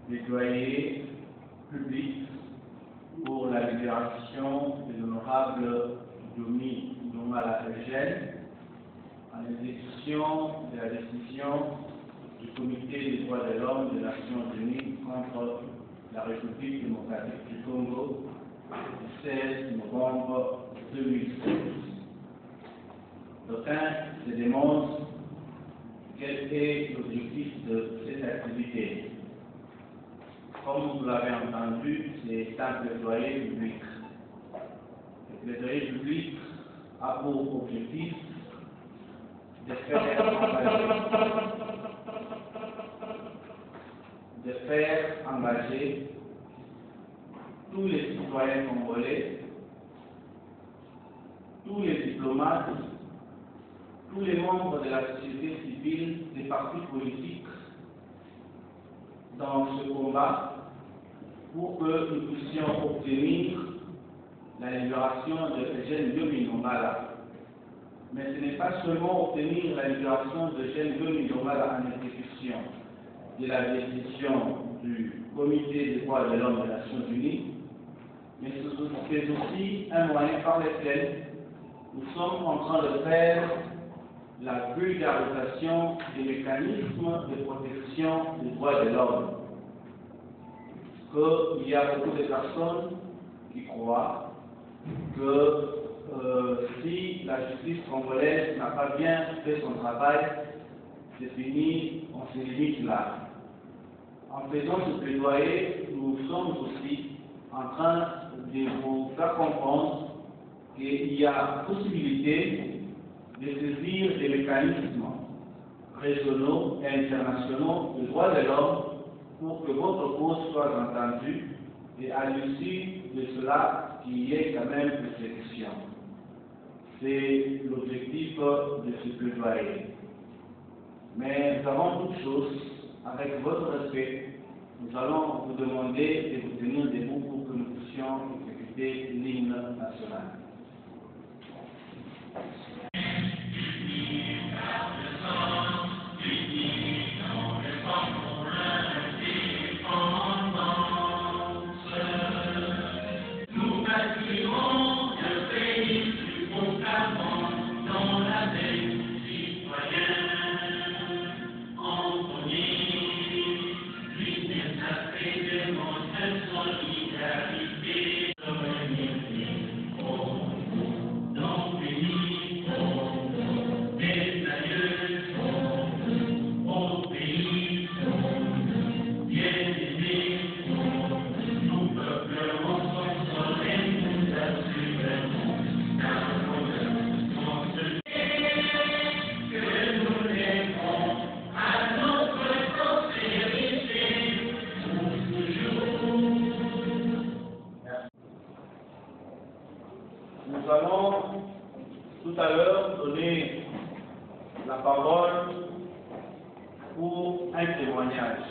plaidoyer public pour la libération de l'honorable Domi Ndongala Eugène en exécution de la décision du Comité des droits de l'homme des Nations Unies contre la République démocratique du Congo du 16 novembre 2016. D'aucuns se demandent quel est l'objectif de cette activité. Comme vous l'avez entendu, c'est un plaidoyer public. Le plaidoyer public a pour objectif de faire engager tous les citoyens congolais, tous les diplomates, tous les membres de la société civile, des partis politiques dans ce combat pour que nous puissions obtenir la libération de Eugène Domi Ndongala. Mais ce n'est pas seulement obtenir la libération de Eugène Domi Ndongala en exécution de la décision du Comité des droits de l'homme des Nations Unies, mais c'est aussi un moyen par lequel nous sommes en train de faire la vulgarisation des mécanismes de protection des droits de l'homme. Qu'il y a beaucoup de personnes qui croient que si la justice congolaise n'a pas bien fait son travail, c'est fini, on se limite là. En faisant ce plaidoyer, nous sommes aussi en train de vous faire comprendre qu'il y a possibilité de saisir des mécanismes régionaux et internationaux de droits de l'homme pour que votre cause soit entendue et à l'issue de cela qu'il y ait quand même l'exécution. C'est l'objectif de ce plaidoyer. Mais avant toute chose, avec votre respect, nous allons vous demander de vous tenir debout pour que nous puissions exécuter l'hymne national. Nous allons tout à l'heure donner la parole pour un témoignage.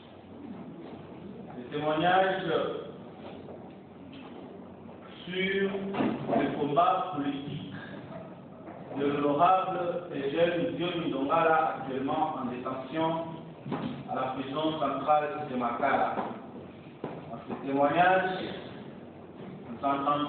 Le témoignage sur le combat politique de l'honorable Eugène Domi Ndongala, actuellement en détention à la prison centrale de Makala. Dans ce témoignage, nous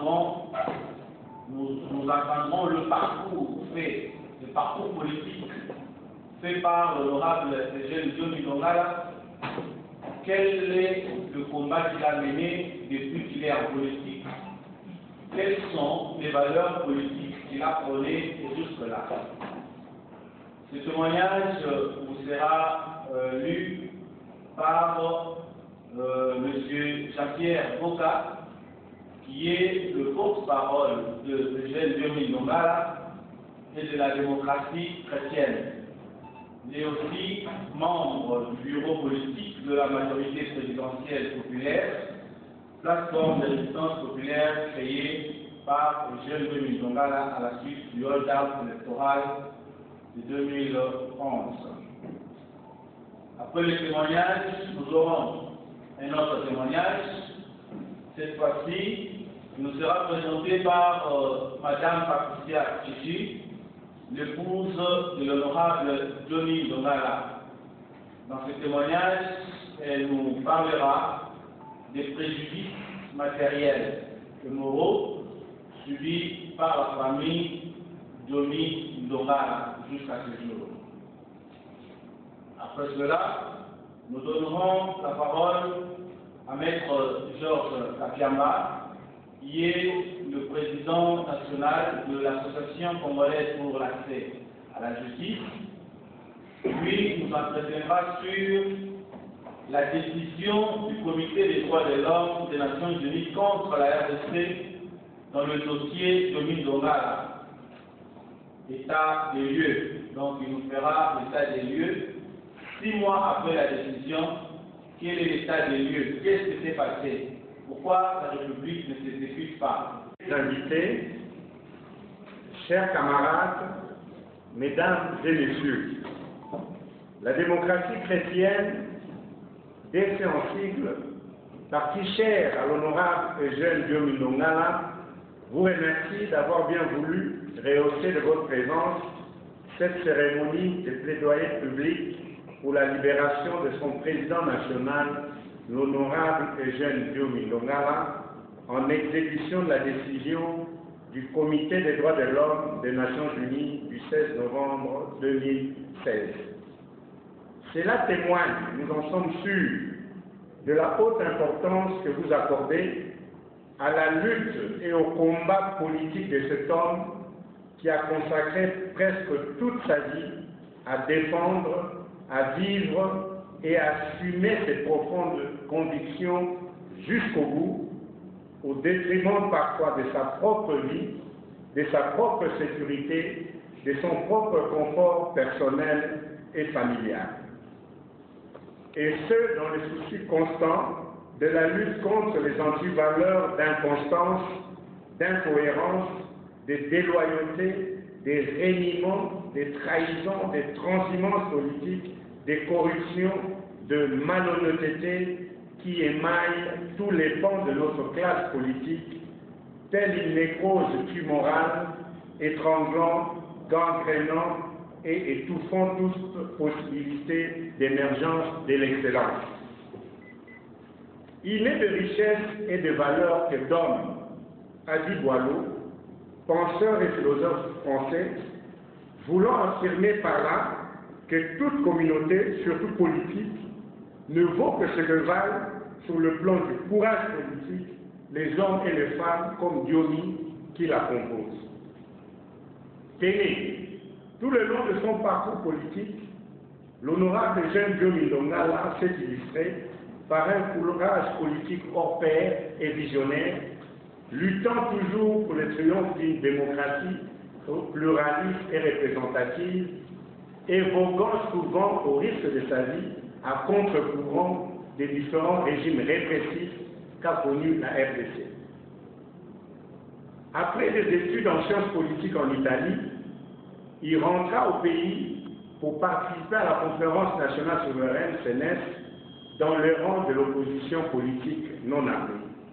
entendrons le parcours politique fait par l'honorable Eugène Domi Ndongala. Quel est le combat qu'il a mené depuis qu'il est en politique? Quelles sont les valeurs politiques qu'il a prônées jusque-là? Ce témoignage vous sera lu par M. Jean-Pierre Boka, qui est le porte-parole de Eugène Domi Ndongala et de la démocratie chrétienne. Il est aussi membre du bureau politique de la majorité présidentielle populaire, plateforme de résistance populaire créée par Eugène Domi Ndongala à la suite du hold-up électoral de 2011. Après le témoignage, nous aurons un autre témoignage. Cette fois-ci, il nous sera présenté par Madame Patricia Chichi, l'épouse de l'honorable Domi Ndongala. Dans ce témoignage, elle nous parlera des préjudices matériels et moraux subis par la famille Diomi Ndongala jusqu'à ce jour. Après cela, nous donnerons la parole à Maître Georges Kapiamba, qui est le président national de l'Association congolaise pour l'accès à la justice. Puis nous entretiendra sur la décision du Comité des droits de l'homme des Nations Unies contre la RDC dans le dossier Diomi Ndongala. État des lieux. Donc il nous fera l'état des lieux. 6 mois après la décision, quel est l'état des lieux? Qu'est-ce qui s'est passé? Pourquoi la République ne s'exécute pas? Invités, chers camarades, mesdames et messieurs, la démocratie chrétienne, dès son sigle, partie chère à l'honorable Eugène Diomi Ndongala, vous remercie d'avoir bien voulu rehausser de votre présence cette cérémonie de plaidoyer public pour la libération de son président national, l'honorable Eugène Diomi Ndongala, en exécution de la décision du Comité des droits de l'homme des Nations Unies du 16 novembre 2016. Cela témoigne, nous en sommes sûrs, de la haute importance que vous accordez à la lutte et au combat politique de cet homme qui a consacré presque toute sa vie à défendre, à vivre et à assumer ses profondes convictions jusqu'au bout, au détriment parfois de sa propre vie, de sa propre sécurité, de son propre confort personnel et familial. Et ce, dans le souci constant de la lutte contre les antivaleurs d'inconstance, d'incohérence, de déloyauté, des reniements, des trahisons, des transhumances politiques, des corruptions, de malhonnêteté qui émaillent tous les pans de notre classe politique, telle une nécrose tumorale, étranglant, gangrénant et étouffant toute possibilité d'émergence de l'excellence. Il n'est de richesse et de valeur que d'hommes, a dit Boileau, penseur et philosophe français, voulant affirmer par là que toute communauté, surtout politique, ne vaut que ce que valent, sur le plan du courage politique, les hommes et les femmes comme Diomi qui la composent. Téné, tout le long de son parcours politique, l'honorable Eugène Diomi Ndongala s'est illustré par un courage politique hors pair et visionnaire, luttant toujours pour le triomphe d'une démocratie pluraliste et représentative, évoquant souvent au risque de sa vie à contre-courant des différents régimes répressifs qu'a connus la RDC. Après des études en sciences politiques en Italie, il rentra au pays pour participer à la conférence nationale souveraine, CNES, dans le rang de l'opposition politique non armée.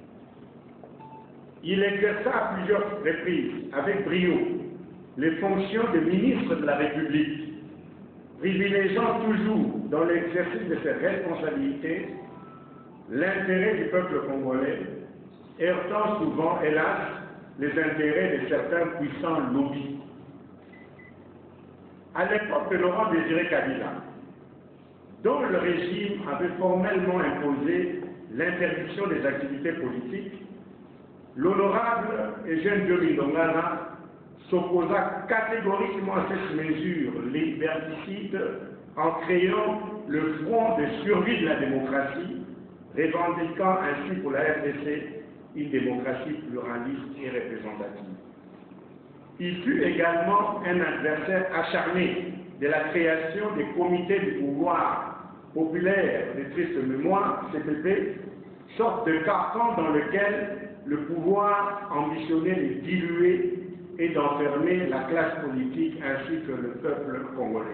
Il exerça à plusieurs reprises, avec brio, les fonctions de ministre de la République, privilégiant toujours, dans l'exercice de ses responsabilités, l'intérêt du peuple congolais, heurtant souvent, hélas, les intérêts de certains puissants lobbies. À l'époque de Laurent Désiré Kabila, dont le régime avait formellement imposé l'interdiction des activités politiques, l'honorable Eugène Diomi Ndongala s'opposa catégoriquement à cette mesure liberticide en créant le Front de survie de la démocratie, revendiquant ainsi pour la RDC une démocratie pluraliste et représentative. Il fut également un adversaire acharné de la création des comités du pouvoir populaire de triste mémoire, CPP, sorte de carcan dans lequel le pouvoir ambitionnait de diluer et d'enfermer la classe politique ainsi que le peuple congolais.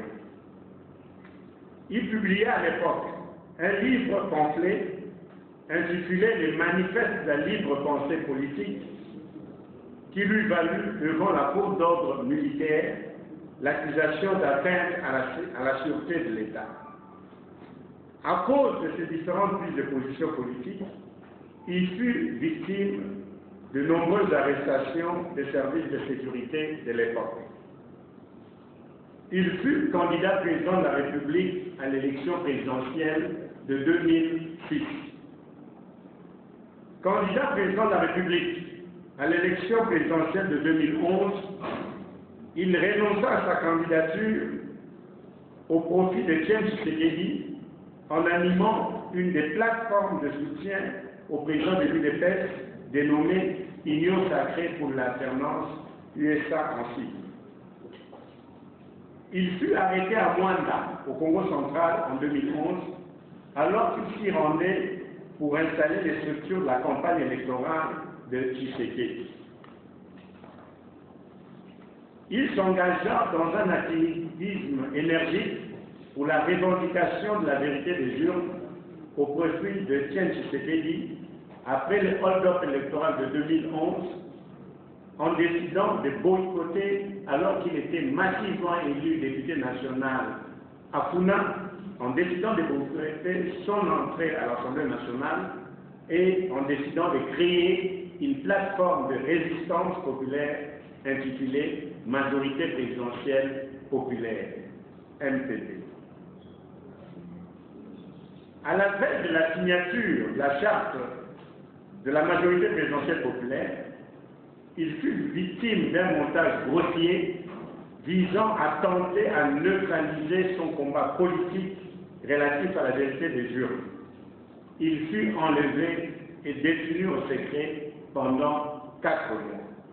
Il publia à l'époque un livre pamphlet intitulé « Les manifestes de la libre pensée politique » qui lui valut devant la cour d'ordre militaire l'accusation d'atteinte à la sûreté de l'État. À cause de ces différentes prises de position politiques, il fut victime de nombreuses arrestations des services de sécurité de l'époque. Il fut candidat président de la République à l'élection présidentielle de 2006. Candidat président de la République à l'élection présidentielle de 2011, il renonça à sa candidature au profit de Etienne Tshisekedi en animant une des plateformes de soutien au président de l'UDPS dénommée Union sacrée pour l'alternance USA en sigle. Il fut arrêté à Mwanda, au Congo central, en 2011, alors qu'il s'y rendait pour installer les structures de la campagne électorale de Tshisekedi. Il s'engagea dans un activisme énergique pour la revendication de la vérité des urnes au profit de Etienne Tshisekedi après le hold-up électoral de 2011, en décidant de boycotter, alors qu'il était massivement élu député national à Funa, en décidant de boycotter son entrée à l'Assemblée nationale et en décidant de créer une plateforme de résistance populaire intitulée Majorité présidentielle populaire, MPP. À la veille de la signature de la charte de la majorité présidentielle populaire, il fut victime d'un montage grossier visant à tenter à neutraliser son combat politique relatif à la vérité des urnes. Il fut enlevé et détenu au secret pendant 4 mois.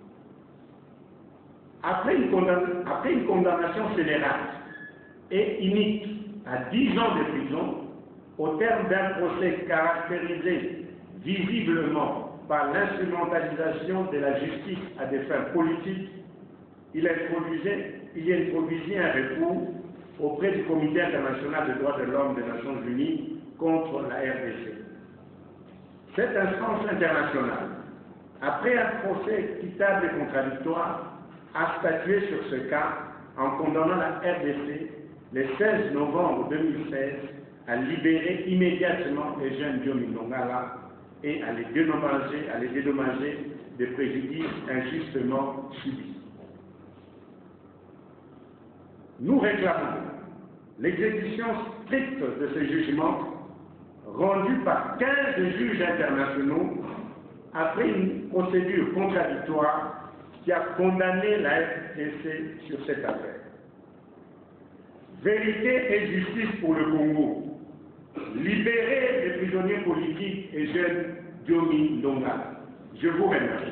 Après une condamnation générale et unique à 10 ans de prison, au terme d'un procès caractérisé visiblement par l'instrumentalisation de la justice à des fins politiques, il introduisit un recours auprès du Comité international des droits de l'homme des Nations Unies contre la RDC. Cette instance internationale, après un procès équitable et contradictoire, a statué sur ce cas en condamnant la RDC le 16 novembre 2016 à libérer immédiatement les jeunes Diomi Ndongala et à les dédommager des préjudices injustement subis. Nous réclamons l'exécution stricte de ce jugement rendu par 15 juges internationaux après une procédure contradictoire qui a condamné la RDC sur cette affaire. Vérité et justice pour le Congo. Libérer les prisonniers politiques et jeunes Diomi Ndongala. Je vous remercie.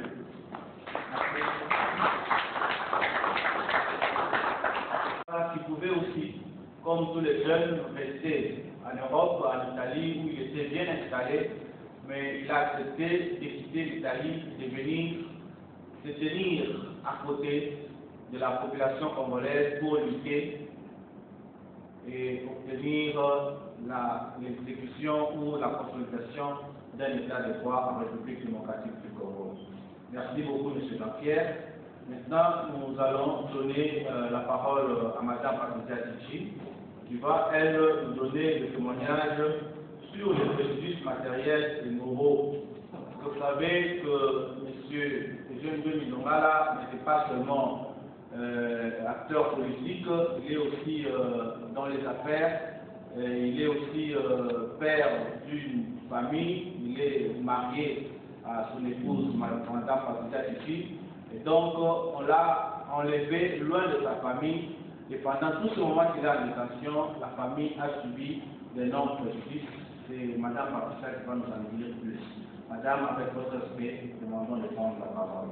Qui pouvait aussi, comme tous les jeunes, rester en Europe, en Italie, où il était bien installé, mais il a accepté de quitter l'Italie et de venir se tenir à côté de la population congolaise pour lutter et obtenir l'exécution ou la consolidation d'un état de droit en République démocratique du Congo. Merci beaucoup, M. Jean-Pierre. Maintenant, nous allons donner la parole à Mme Patricia Tichi, qui va, elle, nous donner le témoignage sur les préjudices matériels et moraux. Vous savez que M. Jeune Diomi Ndongala n'était pas seulement acteur politique, il est aussi dans les affaires, il est aussi père d'une famille, il est marié à son épouse, Mme Patricia Tichi, et donc on l'a enlevé loin de sa famille, et pendant tout ce moment qu'il est en détention, la famille a subi d'énormes préjudices. C'est Mme Patricia qui va nous en dire plus. Madame, avec votre respect, nous demandons de prendre la parole.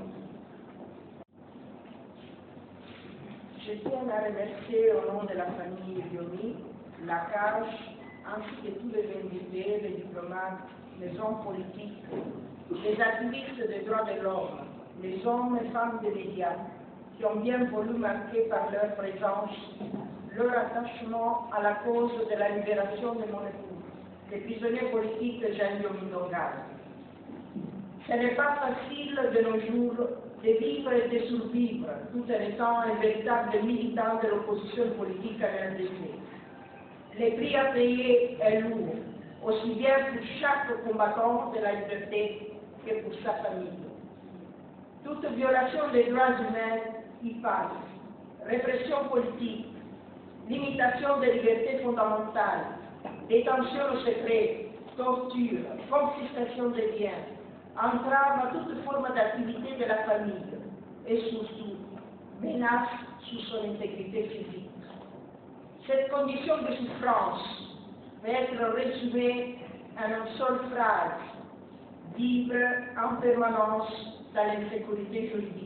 Je tiens à remercier au nom de la famille Diomi, la CAJ, ainsi que tous les invités, les diplomates, les hommes politiques, les activistes des droits de l'homme, les hommes et femmes des médias, qui ont bien voulu marquer par leur présence leur attachement à la cause de la libération de mon époux, le prisonnier politique Jean Diomi Ndongala. Ce n'est pas facile de nos jours de vivre et de survivre tout en étant un véritable militant de l'opposition politique à la RDC. Le prix à payer est lourd, aussi bien pour chaque combattant de la liberté que pour sa famille. Toute violation des droits humains y passe. Répression politique, limitation des libertés fondamentales, détention au secret, torture, confiscation des biens, entrave à toute forme d'activité de la famille et surtout menace sur son intégrité physique. Cette condition de souffrance peut être résumée en une seule phrase: vivre en permanence dans l'insécurité juridique.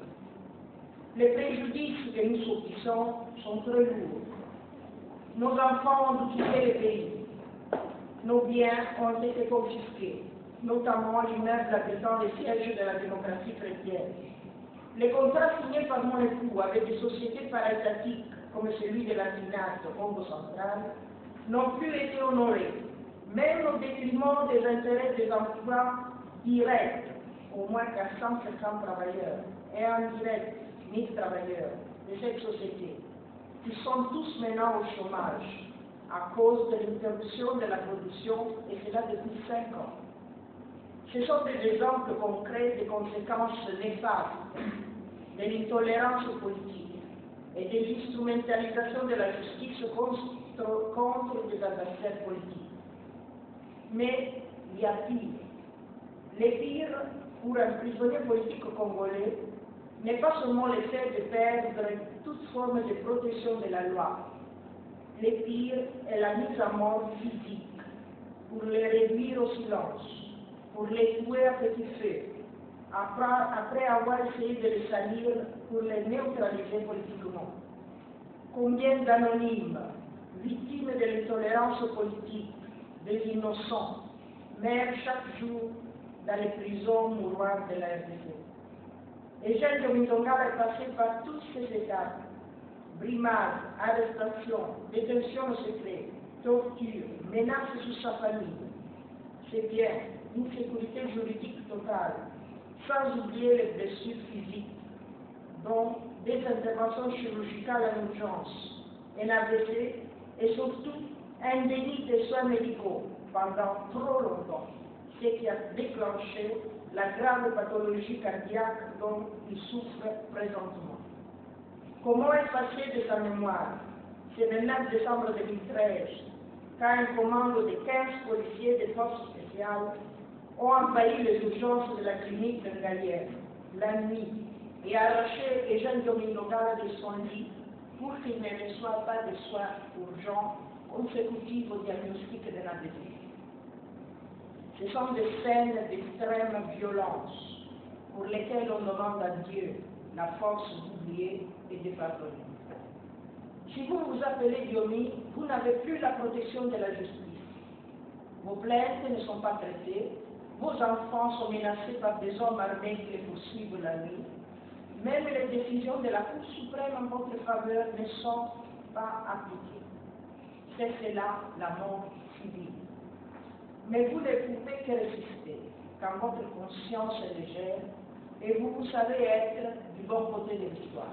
Les préjudices que nous subissons sont très lourds. Nos enfants ont dû quitter le pays. Nos biens ont été confisqués, notamment l'immeuble abritant les sièges de la démocratie chrétienne. Les contrats signés par mon époux avec des sociétés paraétatiques comme celui de la FINAC au Congo central n'ont plus été honorés, même au détriment des intérêts des emplois directs, au moins 450 travailleurs, et indirects, 1000 travailleurs de cette société, qui sont tous maintenant au chômage à cause de l'interruption de la production, et cela depuis 5 ans. Ce sont des exemples concrets des conséquences néfastes de l'intolérance politique et de l'instrumentalisation de la justice contre les adversaires politiques. Mais il y a pire. Le pire pour un prisonnier politique congolais n'est pas seulement le fait de perdre toute forme de protection de la loi. Le pire est la mise à mort physique, pour les réduire au silence, pour les tuer à petit feu, après avoir essayé de les salir pour les neutraliser politiquement. Combien d'anonymes, victimes de l'intolérance politique, des innocents, meurent chaque jour dans les prisons mouroirs de la RDC. Eugène Domingongala est passé par toutes ces étapes: brimades, arrestations, détention au secret, torture, menaces sur sa famille. C'est bien une sécurité juridique totale, sans oublier les blessures physiques, dont des interventions chirurgicales en urgence, un AVC et surtout un déni de soins médicaux pendant trop longtemps, ce qui a déclenché la grave pathologie cardiaque dont il souffre présentement. Comment effacer de sa mémoire ce 29 décembre 2013, quand un commando de 15 policiers des forces spéciales ont envahi les urgences de la clinique bengalienne la nuit et arraché Eugène Domingongala de son lit pour qu'il ne reçoive pas de soins urgents consécutifs au diagnostic de l'AVC. Ce sont des scènes d'extrême violence pour lesquelles on demande à Dieu la force d'oublier et de pardonner. Si vous vous appelez Diomi, vous n'avez plus la protection de la justice. Vos plaintes ne sont pas traitées, vos enfants sont menacés par des hommes armés qui les poursuivent la nuit. Même les décisions de la Cour suprême en votre faveur ne sont pas appliquées. C'est cela la mort civile. Mais vous ne pouvez que résister quand votre conscience est légère et vous savez être du bon côté de l'histoire.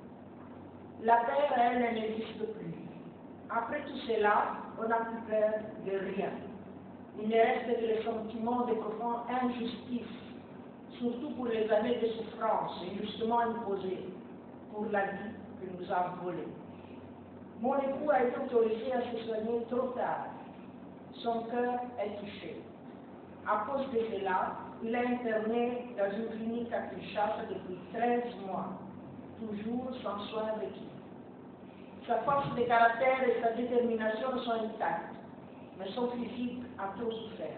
La paix, elle, n'existe plus. Après tout cela, on n'a plus peur de rien. Il ne reste que le sentiment de profonde injustice, surtout pour les années de souffrance injustement imposées, pour la vie que nous avons volée. Mon époux a été autorisé à se soigner trop tard. Son cœur est touché. À cause de cela, il est interné dans une clinique à Kinshasa depuis 13 mois, toujours sans soin requis. Sa force de caractère et sa détermination sont intactes, mais son physique a trop souffert.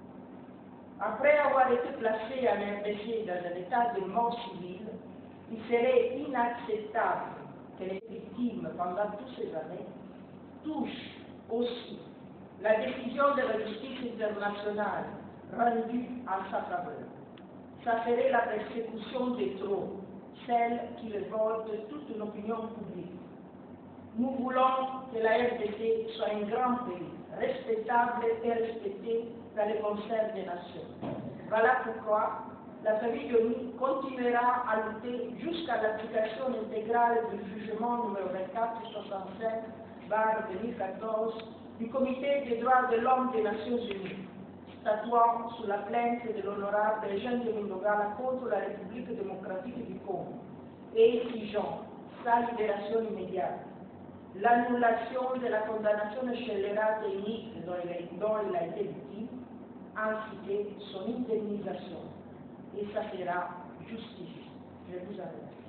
Après avoir été placé en RDC dans un état de mort civile, il serait inacceptable que les victimes, pendant toutes ces années, touchent aussi la décision de la justice internationale rendue en sa faveur. Ça serait la persécution des trop, celle qui révolte toute une opinion publique. Nous voulons que la RDC soit un grand pays, respectable et respecté dans les concerts des nations. Voilà pourquoi la famille de nous continuera à lutter jusqu'à l'application intégrale du jugement numéro 2465 2014 du Comité des droits de l'homme des Nations Unies, statuant sur la plainte de l'honorable Eugène Djemil-Dongala contre la République démocratique du Congo et exigeant sa libération immédiate, l'annulation de la condamnation scélérate et unique dont il a été victime, ainsi que son indemnisation. Et ça sera justice. Je vous remercie.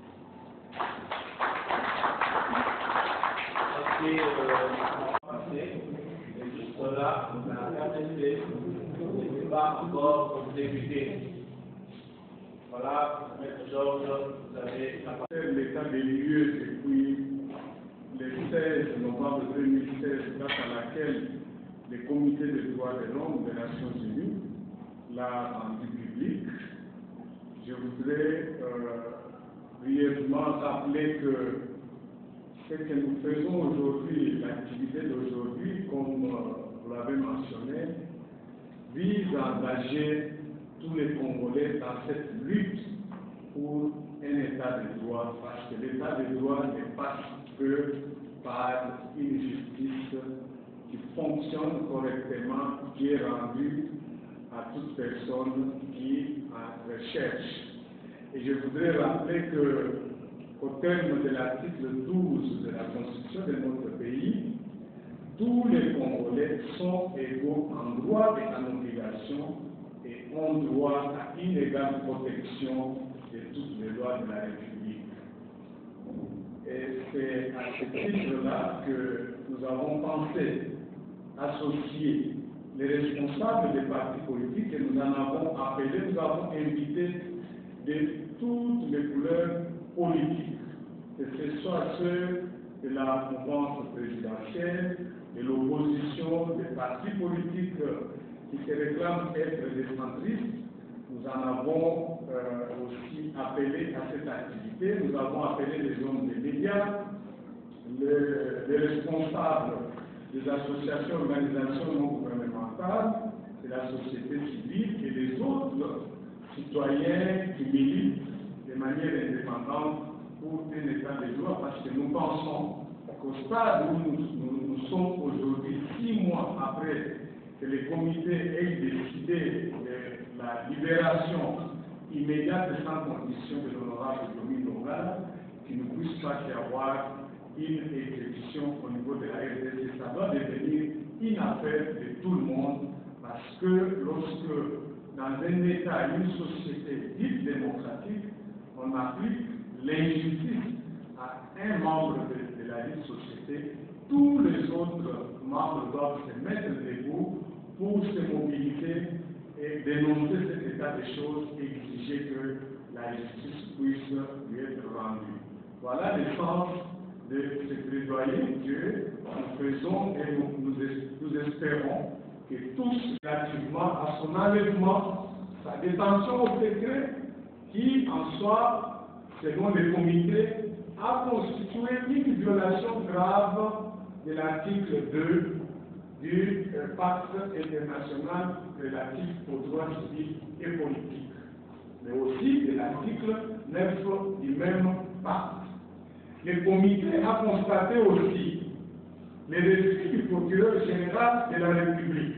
Cela, la RDC n'est pas encore débuté. Voilà, M. Georges, vous avez la parole. L'état des lieux depuis le 16 novembre 2016, date à laquelle le Comité des droits de l'homme des Nations Unies l'a rendu public. Je voudrais brièvement rappeler que ce que nous faisons aujourd'hui, l'activité d'aujourd'hui, comme vous l'avez mentionné, vise à engager tous les Congolais dans cette lutte pour un état de droit, parce que l'état de droit n'est pas que par une justice qui fonctionne correctement, qui est rendue à toute personne qui en recherche. Et je voudrais rappeler qu'au terme de l'article 12 de la Constitution de notre pays, tous les Congolais sont égaux en droit et en obligation et ont droit à une égale protection de toutes les lois de la République. Et c'est à ce titre-là que nous avons pensé associer les responsables des partis politiques et nous en avons appelé, nous avons invité de toutes les couleurs politiques, que ce soit ceux de la mouvance présidentielle, de l'opposition, des partis politiques qui se réclament être des centristes. Nous en avons aussi appelé à cette activité. Nous avons appelé les hommes des médias, les responsables des associations, organisations non gouvernementales, de la société civile et les autres citoyens qui militent de manière indépendante pour un état de droit, parce que nous pensons qu'au stade où nous sommes aujourd'hui, 6 mois après que le comité ait décidé de la libération immédiate et sans condition de l'honorable Djemil-Dongala, qu'il ne puisse pas y avoir une exécution au niveau de la RDC. Ça doit devenir une affaire de tout le monde, parce que lorsque dans un État, une société dite démocratique, on applique l'injustice à un membre de la dite société, tous les autres membres doivent se mettre debout pour se mobiliser et dénoncer cet état de choses et exiger que la justice puisse lui être rendue. Voilà le sens de ce plaidoyer que nous faisons et nous espérons que tous, relativement à son enlèvement, sa détention au secret, qui en soi, selon le comité, a constitué une violation grave de l'article 2 du pacte international relatif aux droits civils et politiques, mais aussi de l'article 9 du même pacte. Le comité a constaté aussi le refus du procureur général de la République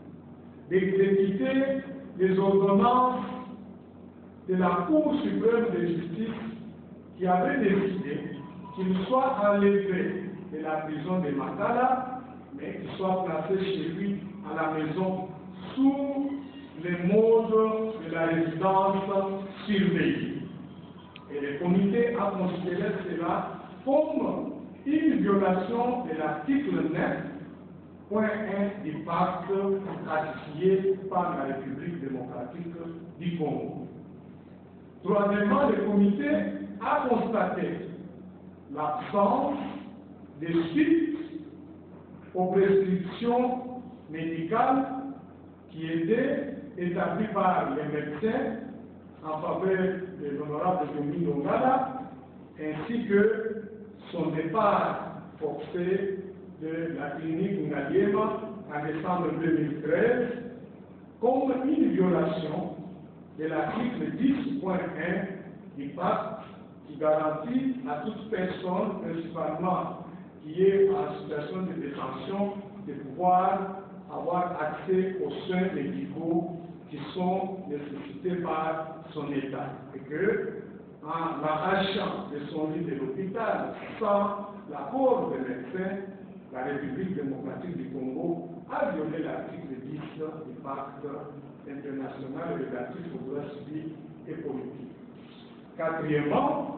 d'exécuter les ordonnances de la Cour suprême de justice qui avait décidé qu'il soit enlevé de la prison de Makala, mais qu'il soit placé chez lui à la maison sous les modes de la résidence surveillée. Et le comité a considéré cela comme une violation de l'article 9.1 du pacte ratifié par la République démocratique du Congo. Troisièmement, le comité a constaté l'absence de suite aux prescriptions médicales qui étaient établies par les médecins en faveur de l'honorable Djemil-Dongala, ainsi que son départ forcé de la clinique Ngaliema en décembre 2013 comme une violation de l'article 10.1 du pacte qui garantit à toute personne, principalement qui est en situation de détention de pouvoir avoir accès aux soins médicaux qui sont nécessités par son état. Et que, en l'arrachant de son lit de l'hôpital, sans l'accord des médecins, la République démocratique du Congo a violé l'article 10 du pacte international relatif aux droits civils et politiques. Quatrièmement,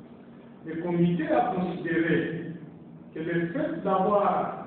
le comité a considéré que le fait d'avoir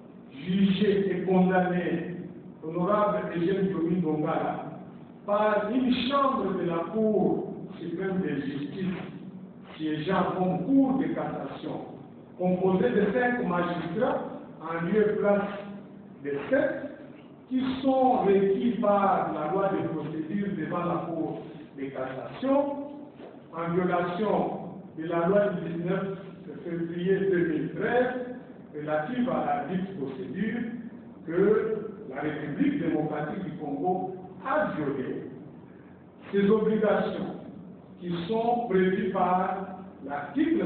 jugé et condamné l'honorable Eugène Diomi Dongala par une chambre de la Cour suprême de justice siégeant comme Cour de cassation, composée de 5 magistrats en lieu et place de 7, qui sont requis par la loi de procédure devant la Cour de cassation, en violation de la loi du 19 février 2013 relative à la dite procédure, que la République démocratique du Congo a violé ses obligations qui sont prévues par l'article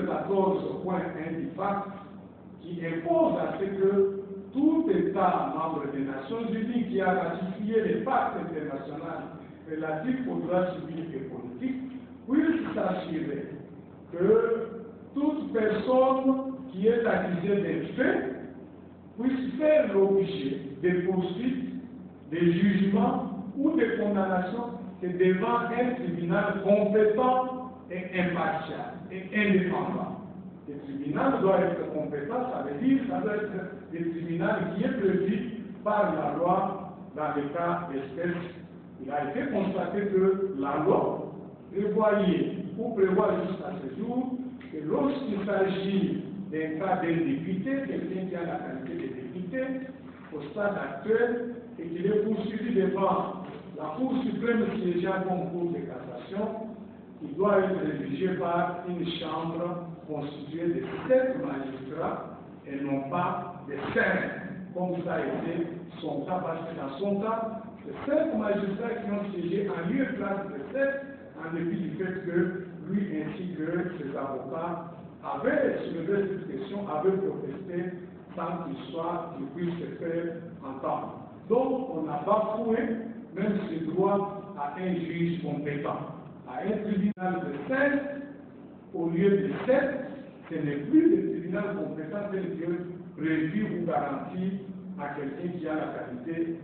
14.1 du pacte, qui impose à ce que tout État membre des Nations Unies qui a ratifié les pactes internationaux relatifs aux droits civils et politiques puisse s'assurer que toute personne qui est accusée d'un fait puisse faire l'objet des poursuites, des jugements ou des condamnations que devant un tribunal compétent et impartial et indépendant. Le tribunal doit être compétent, ça veut dire que ça doit être le tribunal qui est prévu par la loi dans les cas d'espèce. Il a été constaté que la loi prévoyait ou prévoit jusqu'à ce jour que lorsqu'il s'agit d'un cas d'un député, quelqu'un qui a la qualité de député, au stade actuel, et qu'il est poursuivi devant la Cour suprême siégeant comme Cour de cassation, il doit être jugé par une chambre constituée de 7 magistrats et non pas de 5, comme ça a été son cas, parce que dans son cas, les 5 magistrats qui ont siégé en lieu et place de 7, en dépit du fait que lui ainsi que ses avocats avaient soulevé cette question, avaient protesté sans qu'il puisse se faire entendre. Donc, on a bafoué même ce droit à un juge compétent. À un tribunal de 5, au lieu de 7, ce n'est plus le tribunal compétent tel que prévu ou garanti à quelqu'un qui a la qualité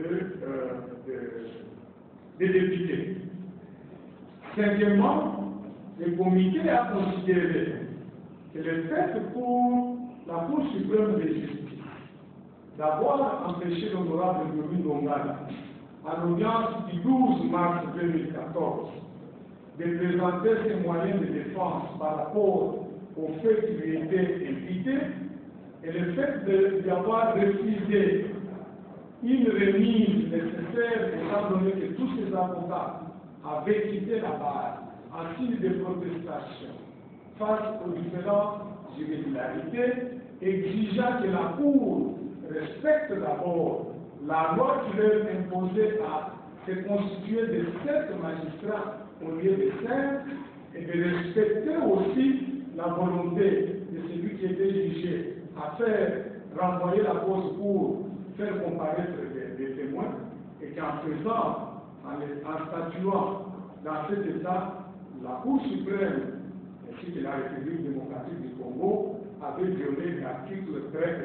de député. Cinquièmement, le comité a considéré que le fait pour la Cour suprême de justice d'avoir empêché l'honorable Diomi Dongala, à l'audience du 12 mars 2014, de présenter ses moyens de défense par rapport au fait qu'il lui était imputé, et le fait d'avoir refusé une remise nécessaire, étant donné que tous ses avocats avaient quitté la barre en signe de protestation face aux différentes irrégularités, exigeant que la Cour respecte d'abord la loi qui leur imposait à se constituer de 7 magistrats au lieu de 5, et de respecter aussi la volonté de celui qui était jugé à faire renvoyer la cause pour faire comparaître des témoins, et qu'en faisant, en statuant dans cet état, la Cour suprême ainsi que la République démocratique du Congo avait violé l'article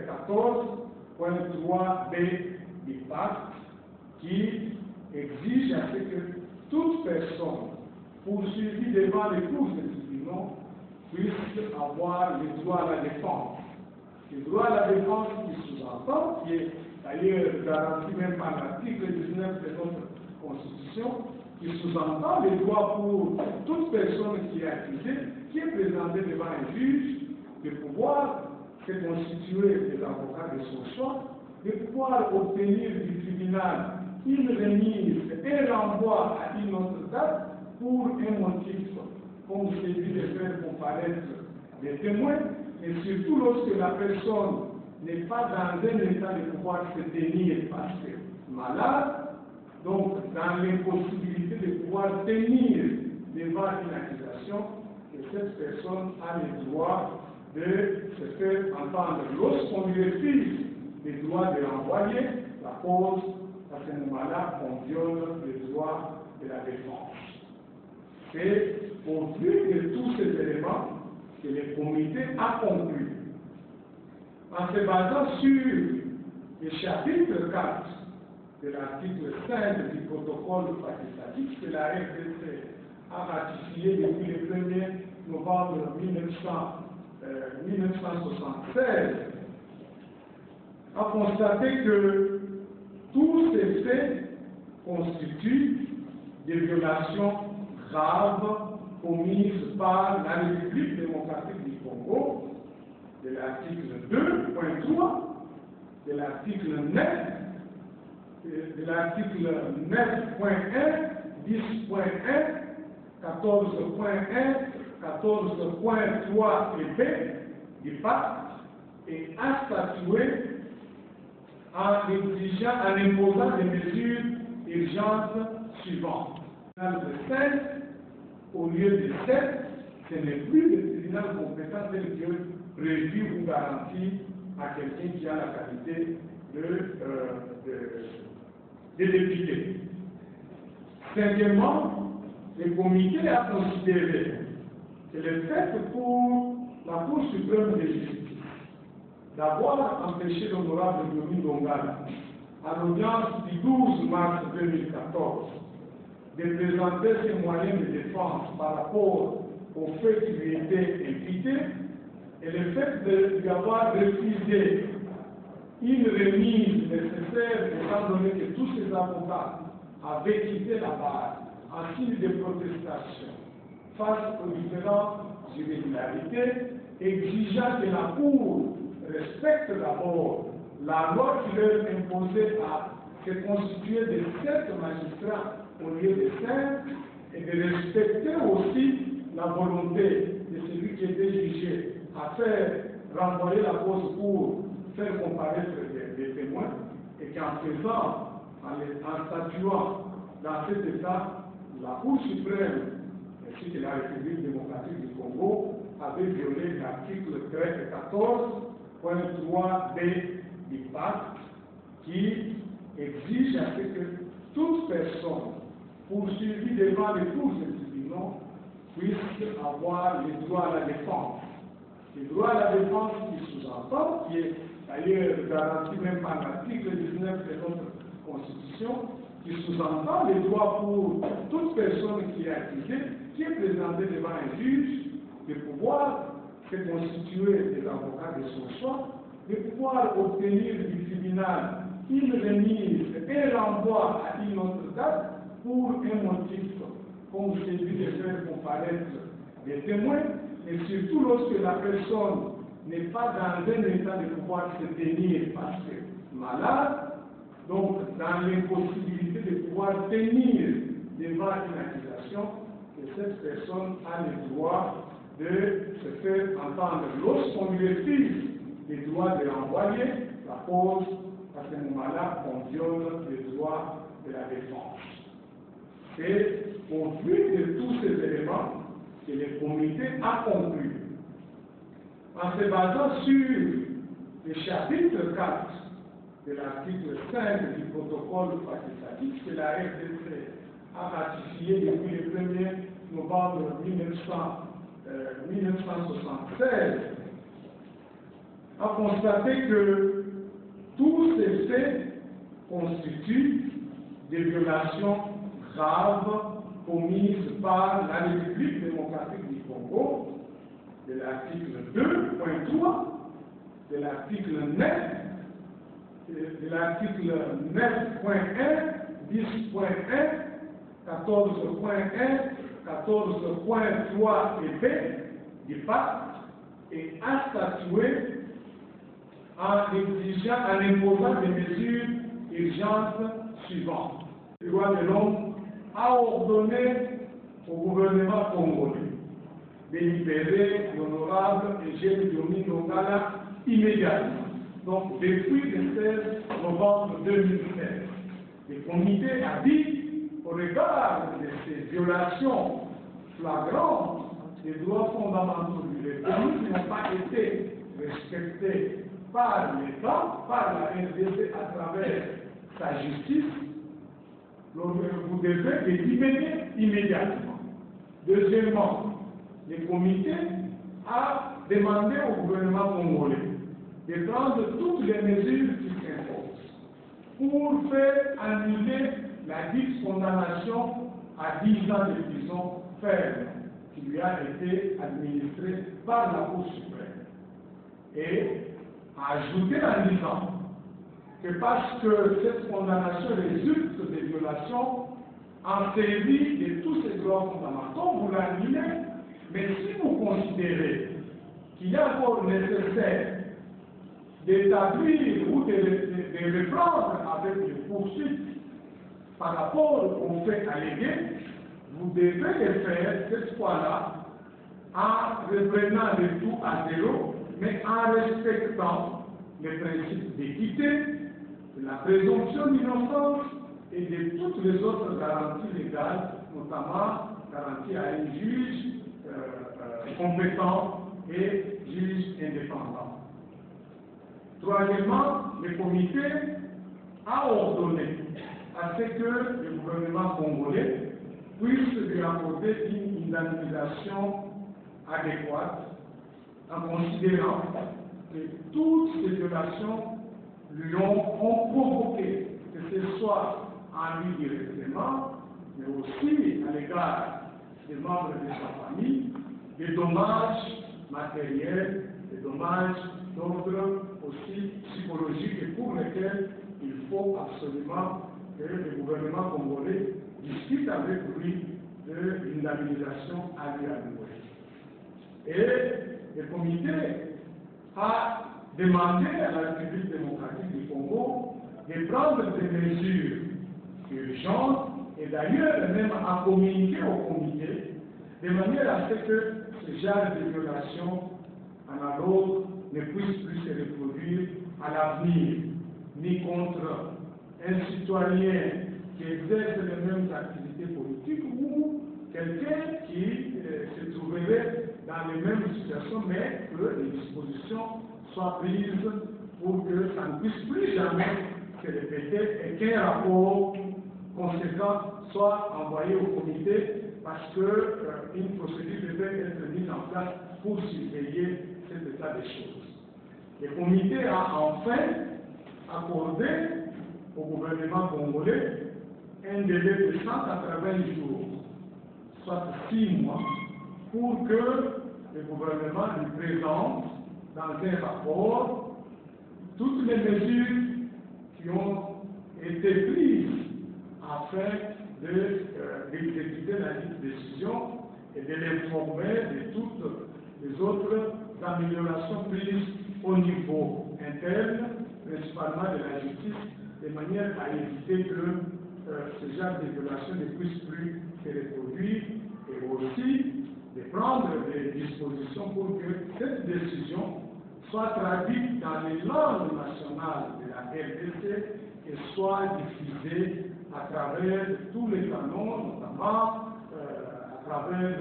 14.3b du pacte qui exige à ce que toute personne poursuivie devant les cours de tribunaux puisse avoir le droit à la défense. Le droit à la défense qui sous-entend, qui est d'ailleurs garanti même par l'article 19 de notre Constitution, qui sous-entend le droit pour toute personne qui est accusée, qui est présentée devant un juge, de pouvoir se constituer des avocats de son choix, de pouvoir obtenir du tribunal une remise, un renvoi à une autre date pour un motif, comme celui de faire comparaître des témoins, et surtout lorsque la personne n'est pas dans un état de pouvoir se tenir parce que malade, donc dans l'impossibilité de pouvoir tenir devant une accusation, que cette personne a le droit de se faire entendre lorsqu'on lui refuse les droits de l'envoyer la cause. À ce moment-là, on viole les droits de la défense. C'est au vu de tous ces éléments que le comité a conclu, en se basant sur le chapitre 4 de l'article 5 du protocole facultatif que la RDC a ratifié depuis le 1er novembre 1976, a constaté que tous ces faits constituent des violations graves commises par la République démocratique du Congo, de l'article 2.3, de l'article 9, de l'article 9.1, 10.1, 14.1, 14.3 et B du pacte, et a statué en exigeant, en imposant des mesures urgentes suivantes. Le 16, au lieu de 7, ce n'est plus le tribunal compétent tel que prévu ou garanti à quelqu'un qui a la qualité de député. Cinquièmement, le comité a considéré que le fait pour la Cour suprême de justice d'avoir empêché l'honorable Yomi Dongala, à l'audience du 12 mars 2014, de présenter ses moyens de défense par rapport au fait qu'il lui était imputé, et le fait de lui avoir refusé une remise nécessaire, étant donné que tous ses avocats avaient quitté la barre en signe de protestation face aux différentes irrégularités, exigeant que la Cour respecte d'abord la loi qui leur imposait à se constituer de 7 magistrats au lieu de 5, et de respecter aussi la volonté de celui qui était jugé à faire renvoyer la cause pour faire comparaître des témoins, et qu'en faisant, en statuant dans cet état, la Cour suprême ainsi que la République démocratique du Congo avait violé l'article 14.3b du pacte qui exige à ce que toute personne poursuivie devant les cours de tribunaux puisse avoir le droit à la défense. Le droit à la défense qui sous-entend, qui est d'ailleurs garanti même par l'article 19 de notre Constitution, qui sous-entend le droit pour toute personne qui est accusée, qui est présentée devant un juge, de pouvoir se constituer des avocats de son choix, de pouvoir obtenir du tribunal une remise et renvoi à une autre date pour un motif comme celui de faire comparaître des témoins, et surtout lorsque la personne n'est pas dans un état de pouvoir se tenir parce que malade, donc dans l'impossibilité de pouvoir tenir devant une accusation, que cette personne a le droit de se faire entendre. Lorsqu'on lui refuse le droit de l'envoyer, la cause, à ce moment-là, on viole les droits de la défense. C'est au vu de tous ces éléments que le comité a conclu, en se basant sur le chapitre 4 de l'article 5 du protocole facultatif que la RDC a ratifié depuis le 1er novembre 1976, a constaté que tous ces faits constituent des violations graves commises par la République démocratique du Congo, de l'article 2.3, de l'article 9, de l'article 9.1, 10.1, 14.1, 14.3 et B du pacte, et a statué en exigeant, en imposant des mesures urgentes suivantes. Le droit de l'homme a ordonné au gouvernement congolais de libérer l'honorable Eugène Yomi Dongala immédiatement. Donc, depuis le 16 novembre 2016, le comité a dit, au regard de ces violations flagrantes des droits fondamentaux du pays qui n'ont pas été respectés par l'État, par la RDC à travers sa justice, vous devez les diminuer immédiatement. Deuxièmement, le comité a demandé au gouvernement congolais de prendre toutes les mesures qui s'imposent pour faire annuler la dite condamnation à 10 ans de prison ferme qui lui a été administrée par la Cour suprême. Et a ajouté en disant que parce que cette condamnation résulte des violations en série de tous ces droits fondamentaux, vous l'annulez, mais si vous considérez qu'il est encore nécessaire d'établir ou de reprendre avec des poursuites par rapport aux faits allégués, vous devez le faire cette fois-là en reprenant le tout à zéro, mais en respectant les principes d'équité, de la présomption d'innocence et de toutes les autres garanties légales, notamment garanties à un juge compétent et juge indépendant. Troisièmement, le comité a ordonné à ce que le gouvernement congolais puisse lui accorder une indemnisation adéquate en considérant que toutes ces violations lui ont provoqué, que ce soit en lui directement, mais aussi à l'égard des membres de sa famille, des dommages matériels, des dommages d'ordre aussi psychologique et pour lesquels il faut absolument que le gouvernement congolais discute avec lui de l'indemnisation à lui allouer. Et le comité a demandé à la République démocratique du Congo de prendre des mesures urgentes et d'ailleurs même à communiquer au comité de manière à ce que ce genre de violations analogues ne puissent plus se reproduire à l'avenir, ni contre un citoyen qui exerce les mêmes activités politiques ou quelqu'un qui se trouverait dans les mêmes situations, mais que les dispositions soient prises pour que ça ne puisse plus jamais se répéter et qu'un rapport conséquent soit envoyé au comité parce qu'une procédure devait être mise en place pour surveiller cet état des choses. Le comité a enfin accordé au gouvernement congolais un délai de 180 jours, soit 6 mois, pour que le gouvernement lui présente dans un rapport toutes les mesures qui ont été prises afin d'exécuter la décision et de l'informer de toutes les autres améliorations prises au niveau interne, principalement de la justice, de manière à éviter que ce genre de violations ne puisse plus se reproduire et aussi de prendre des dispositions pour que cette décision soit traduite dans les langues nationales de la RDC et soit diffusée à travers tous les canons, notamment à travers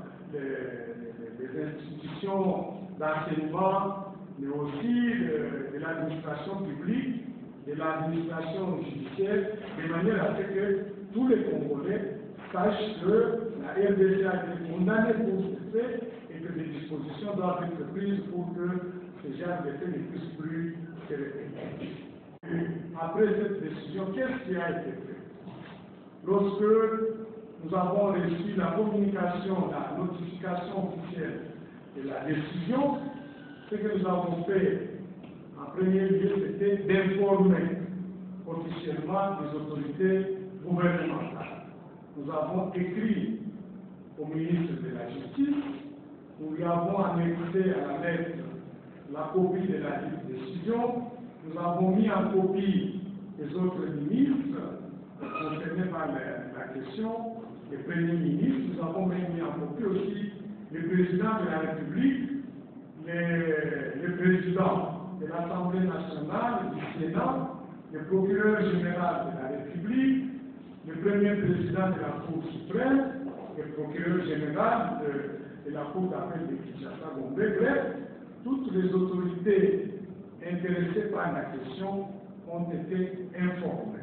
les institutions d'enseignement, mais aussi de l'administration publique, de l'administration judiciaire, de manière à ce que tous les Congolais sachent que la RDC a été condamnée pour ce fait et que des dispositions doivent être prises pour que ce genre de faits ne puissent plus se répéter. Après cette décision, qu'est-ce qui a été fait? Lorsque nous avons reçu la communication, la notification officielle de la décision, ce que nous avons fait en premier lieu, c'était d'informer officiellement les autorités gouvernementales. Nous avons écrit au ministre de la Justice, nous lui avons annexé à la lettre la copie de la décision, nous avons mis en copie les autres ministres concernés par la question, le Premier ministre, nous avons même mis en copie aussi le président de la République, le président de l'Assemblée nationale, du Sénat, le procureur général de la République, le premier président de la Cour suprême, le procureur général et la Cour d'appel de Kinshasa-Gombe. Bref, toutes les autorités intéressées par la question ont été informées.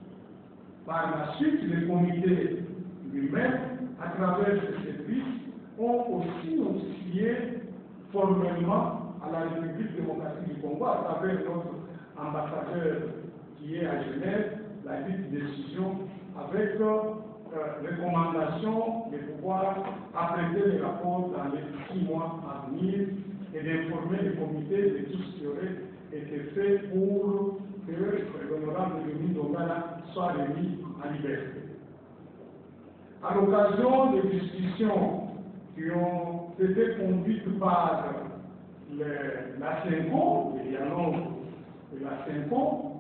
Par la suite, le comité lui-même, à travers ses services, ont aussi notifié formellement à la République démocratique du Congo, à travers notre ambassadeur qui est à Genève, la dite décision avec recommandation de pouvoir apprêter les rapports dans les 6 mois à venir et d'informer le comité de tout ce qui aurait été fait pour que l'honorable Denis Dongala soit remis à liberté. À l'occasion des discussions qui ont été conduites par la CENCO, le dialogue de la CENCO,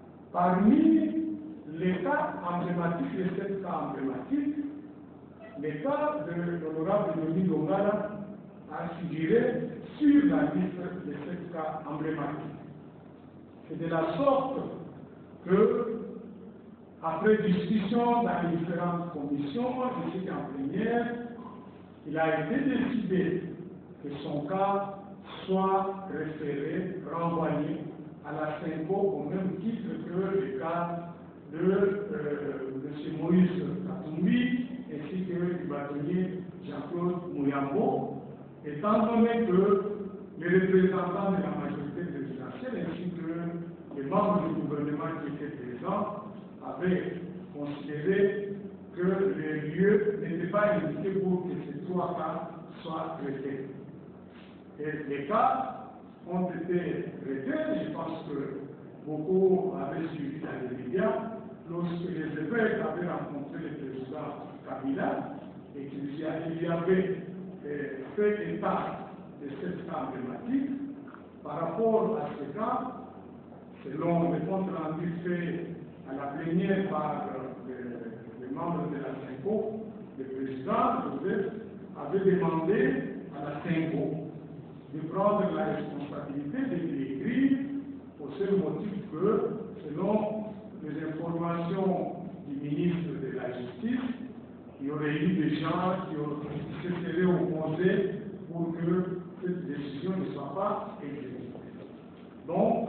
parmi les cas emblématiques, les 7 cas emblématiques, les cas de l'honorable Denis Dongala a figuré sur la liste des 7 cas emblématiques. C'est de la sorte que, après discussion dans les différentes commissions, ainsi qu'en plénière, il a été décidé que son cas soit référé, renvoyé à la CENCO au même titre que le cas de M. Moïse Katumbi ainsi que du bâtonnier Jean-Claude Mouyambo, étant donné que les représentants de la majorité présidentielle ainsi que les membres du gouvernement qui étaient présents avaient considéré que les lieux n'étaient pas indiqués pour que ces 3 cas soient traités. Et les cas ont été traités, je pense que beaucoup avaient suivi dans les médias, lorsque les évêques avaient rencontré le président Kabila et qu'il y avait fait état de cette cas emblématique. Par rapport à ce cas, selon le compte rendu fait à la plénière par les membres de la CENCO, le président Joseph avait demandé à la CENCO de prendre la responsabilité de l'écrire au seul motif que, selon les informations du ministre de la Justice, il y aurait eu des gens qui se seraient opposés pour que cette décision ne soit pas exécutée. Donc,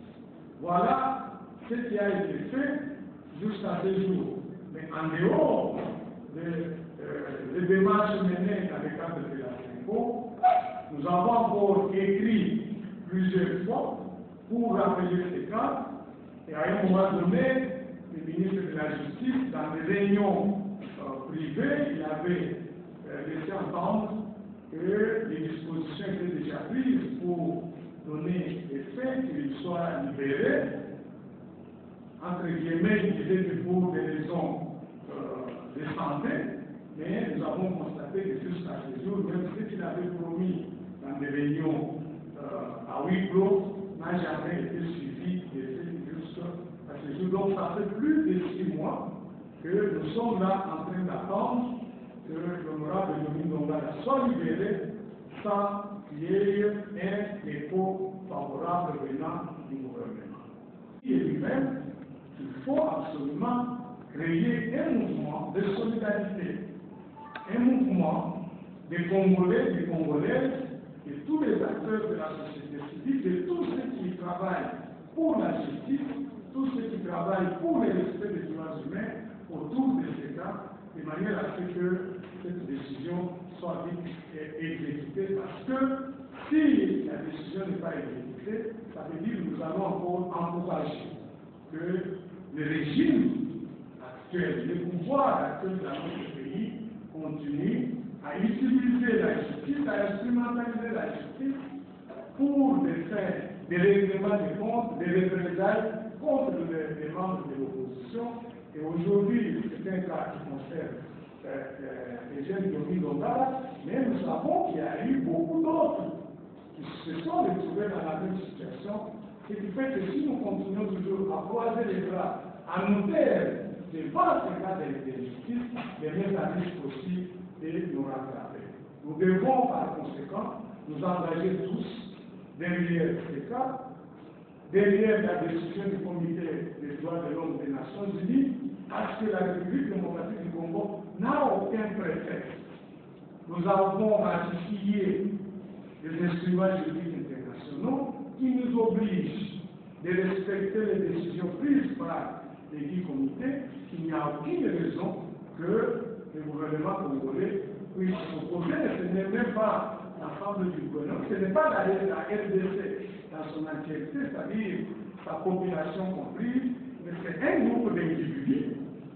voilà ce qui a été fait jusqu'à ce jour. Mais en dehors des démarches menées dans le cadre de la CENCO, nous avons encore écrit plusieurs fois pour rappeler ces cas, et à un moment donné, le ministre de la Justice, dans des réunions privées, il avait laissé entendre que les dispositions étaient déjà prises pour donner les faits, qu'ils soient libérés. Entre guillemets, il disait que pour des raisons de santé, mais nous avons constaté que jusqu'à ce jour, même ce qu'il avait promis dans des réunions à huis clos n'a jamais été suivi jusqu'à ce jour. Donc ça fait plus de 6 mois que nous sommes là en train d'attendre que l'honorable Denis Dongala soit libéré sans qu'il y ait un écho favorable venant du gouvernement. Et lui-même, il faut absolument créer un mouvement de solidarité, un mouvement des Congolais, des Congolaises, de tous les acteurs de la société civile, de tous ceux qui travaillent pour la justice, tous ceux qui travaillent pour le respect des droits humains autour de ces cas, de manière à ce que cette décision soit vite exécutée, parce que si la décision n'est pas exécutée, ça veut dire que nous allons encore encourager que le régime actuel, le pouvoir actuel dans notre pays continue à utiliser la justice, à instrumentaliser la justice pour des faits, des règlements de compte, des représailles contre les membres de l'opposition. Et aujourd'hui, c'est un cas qui concerne les jeunes Denis Dongala, mais nous savons qu'il y a eu beaucoup d'autres qui se sont retrouvés dans la même situation, ce qui fait que si nous continuons toujours à croiser les bras, à nous taire devant ces cas d'injustice, les mêmes risques aussi de nous rattraper. Nous devons par conséquent nous engager tous derrière ces cas, derrière la décision du Comité des droits de l'homme des Nations Unies, parce que la République démocratique du Congo n'a aucun prétexte nous avons ratifié des instruments juridiques internationaux qui nous obligent de respecter les décisions prises par les 10 comités. Il n'y a aucune raison que le gouvernement congolais puisse s'opposer. Ce n'est même pas l'ensemble du gouvernement, ce n'est pas la RDC dans son entièreté, c'est-à-dire sa population comprise, mais c'est un groupe d'individus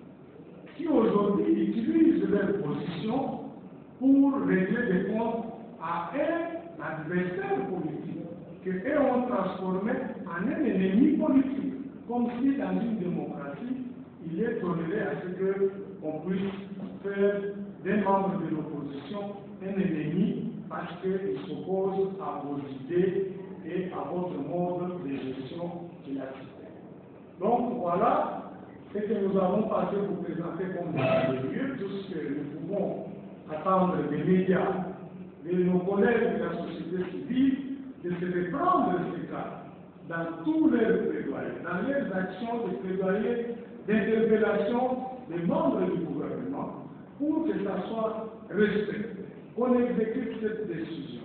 qui aujourd'hui utilisent leur position pour régler des comptes à un adversaire politique qu'eux ont transformé en un ennemi politique, comme si dans une démocratie, il est toléré à ce qu'on puisse faire des membres de l'opposition un ennemi parce qu'il s'oppose à vos idées et à votre mode de gestion de la cité. Donc voilà ce que nous avons passé pour présenter comme des lieux, tout ce que nous pouvons attendre des médias, de nos collègues de la société civile, de se reprendre ces cas dans tous leurs plaidoyers, dans leurs actions de plaidoyer, d'interpellation des membres du gouvernement, pour que ça soit respecté, qu'on exécute cette décision.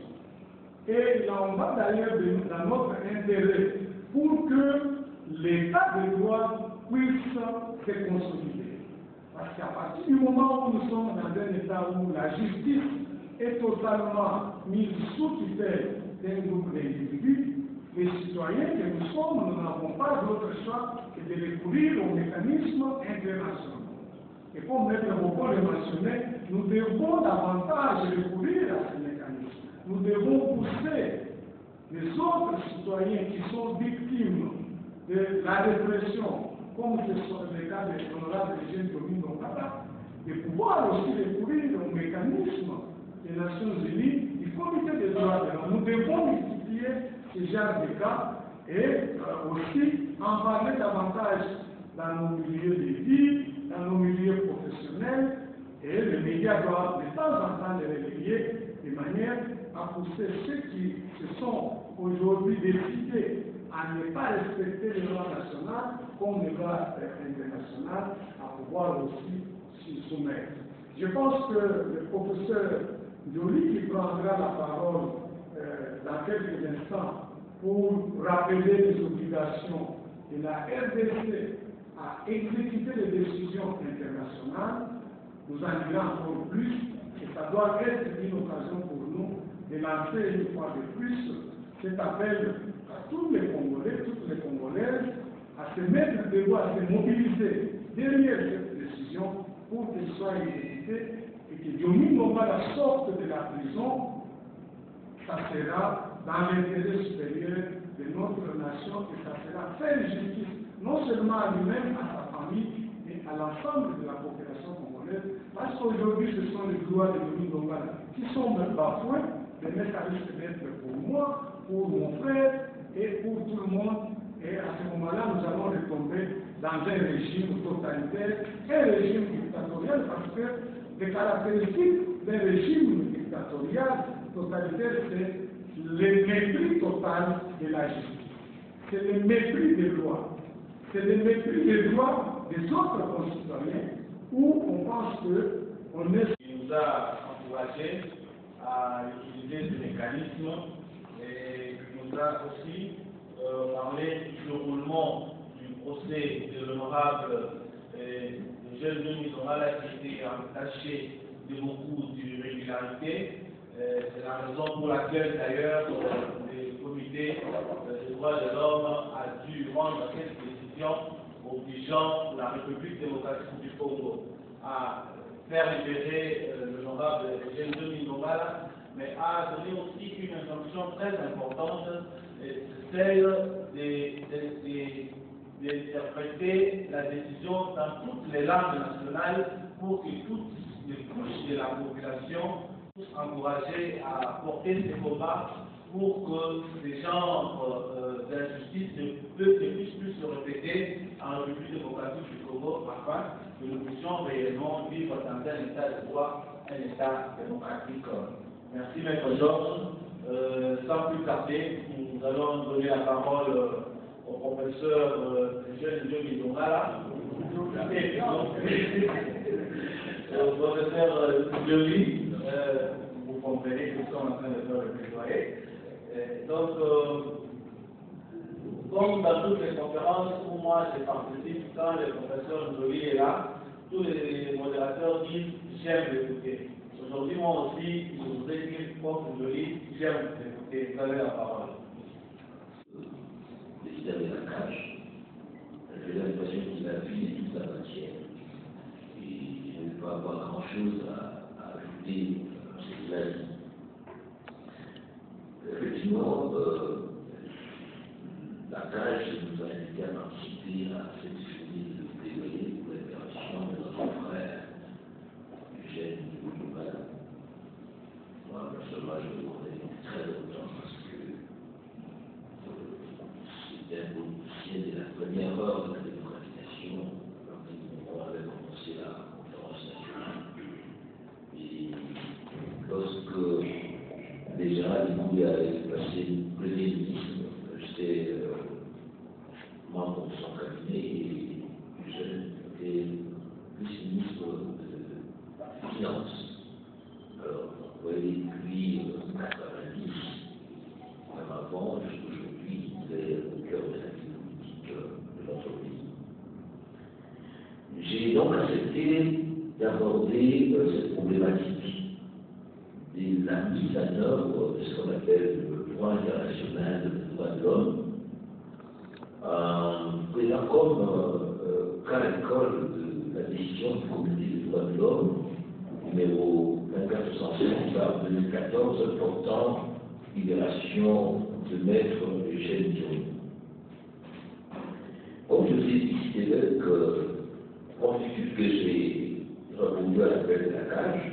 Et il en va d'ailleurs dans notre intérêt pour que l'état de droit puisse se consolider. Parce qu'à partir du moment où nous sommes dans un état où la justice est totalement mise sous tutelle d'un groupe d'individus, les citoyens que nous sommes, nous n'avons pas d'autre choix que de recourir aux mécanismes internationaux. Et comme Maître Boko le mentionnait, nous devons davantage recourir à ces mécanismes. Nous devons pousser les autres citoyens qui sont victimes de la répression, comme ce sont les cas de l'honorable Eugène Domingos Ngala, de pouvoir aussi recourir aux mécanismes des Nations Unies, du Comité des droits de l'homme. Nous devons multiplier ce genre de cas et aussi en parler davantage dans nos milieux de vie, dans nos milieux professionnels, et les médias doivent de temps en temps les relayer de manière à pousser ceux qui se sont aujourd'hui décidés à ne pas respecter les lois nationales comme les lois internationales, à pouvoir aussi s'y soumettre. Je pense que le professeur Joly, qui prendra la parole dans quelques instants pour rappeler les obligations de la RDC à exécuter les décisions internationales, nous en dirons encore plus, et ça doit être une occasion pour nous de lancer une fois de plus cet appel à tous les Congolais, toutes les Congolaises, à se mettre debout, à se mobiliser derrière cette décision pour qu'elle soit exécutée et que Domingos Ngala sorte de la prison. Ça sera dans l'intérêt supérieur de notre nation et ça sera faire justice non seulement à lui-même, à sa famille, mais à l'ensemble de la population congolaise, parce qu'aujourd'hui ce sont les droits de Domingos Ngala qui sont bafoués, les mécanismes d'être pour moi, pour mon frère et pour tout le monde. Et à ce moment-là, nous allons retomber dans un régime totalitaire, un régime dictatorial, parce que les caractéristiques d'un régime dictatorial, totalitaire, c'est le mépris total de la justice. C'est le mépris des lois. C'est le mépris des droits des autres concitoyens, où on pense qu'on est... Il nous a encouragés à utiliser ce mécanisme et il nous a aussi parlé du déroulement du procès de l'honorable Eugène Domingos Ngala qui était entaché de beaucoup d'irrégularités. C'est la raison pour laquelle d'ailleurs le comité des droits de l'homme a dû rendre cette décision obligeant la République démocratique du Congo à faire libérer l'honorable Eugène Domingos Ngala, mais a donné aussi une injonction très importante, celle d'interpréter la décision dans toutes les langues nationales pour que toutes les couches de la population soient encouragées à porter ces combats pour que ces genres d'injustice ne puissent plus se répéter en République démocratique du Congo afin que nous puissions réellement vivre dans un état de droit, un état démocratique. Merci Maître Georges. Sans plus tarder, nous allons donner la parole au professeur Eugène Domingos Ngala et au professeur Joly. convenez que nous sommes en train de faire le plaidoyer. Donc, comme dans toutes les conférences où moi je participe, quand le professeur Joly est là, tous les modérateurs disent j'aime l'écouter. Aujourd'hui, moi aussi, je voudrais dire prof Joly, j'aime l'écouter. Vous avez la parole. Décidé avec la cage, j'ai l'impression qu'il a vu toute la matière. Et je ne vais pas avoir grand-chose à ajouter à ce qu'il a dit. Effectivement, la cage nous a invité à participer à cette journée de plaidoyer pour l'opération de notre frère Eugène Dubois. Moi, personnellement, je le connais très longtemps parce que c'était un politicien de la première heure de la démocratisation, quand on avait commencé la conférence nationale. Et lorsque les généraux du coup avaient passé le premier ministre, j'étais membre de son cabinet et j'étais vice-ministre de Finances. Alors, on voyait depuis 90, même avant, jusqu'aujourd'hui, il est au cœur de la vie politique de notre pays. J'ai donc accepté d'aborder cette problématique de la mise en œuvre de ce qu'on appelle le droit international des droits de l'homme, prenant comme cas d'école de la décision du Comité des droits de l'homme, numéro 2465/2014, portant libération de maître Eugène Dion. Comme je vous ai dit, c'est vrai que, constitue que j'ai répondu à l'appel de la cage,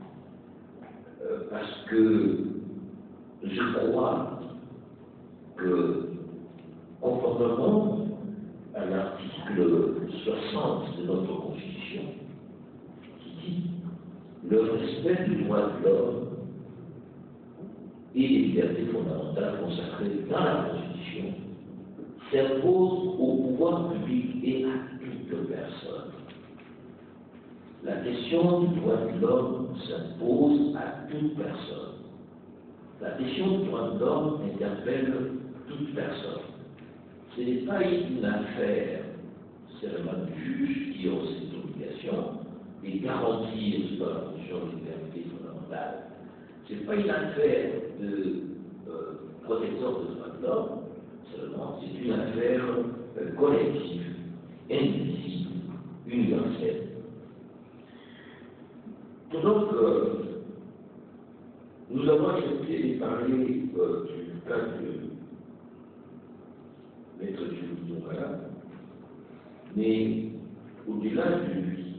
parce que je crois que, conformément à l'article 60 de notre Constitution, qui dit le respect du droit de l'homme et des libertés fondamentales consacrées dans la Constitution s'impose au pouvoir public et à toute personne. La question du droit de l'homme s'impose à toute personne. La question du droit de l'homme interpelle toute personne. Ce n'est pas une affaire seulement du juge qui a cette obligation de garantir dans la fonction des libertés fondamentales. Ce n'est pas une affaire de protecteur des droits de l'homme seulement, c'est une affaire collective, indivisible, universelle. Donc, nous avons accepté de parler du cas de Maître Jules Dongala, mais au-delà de lui,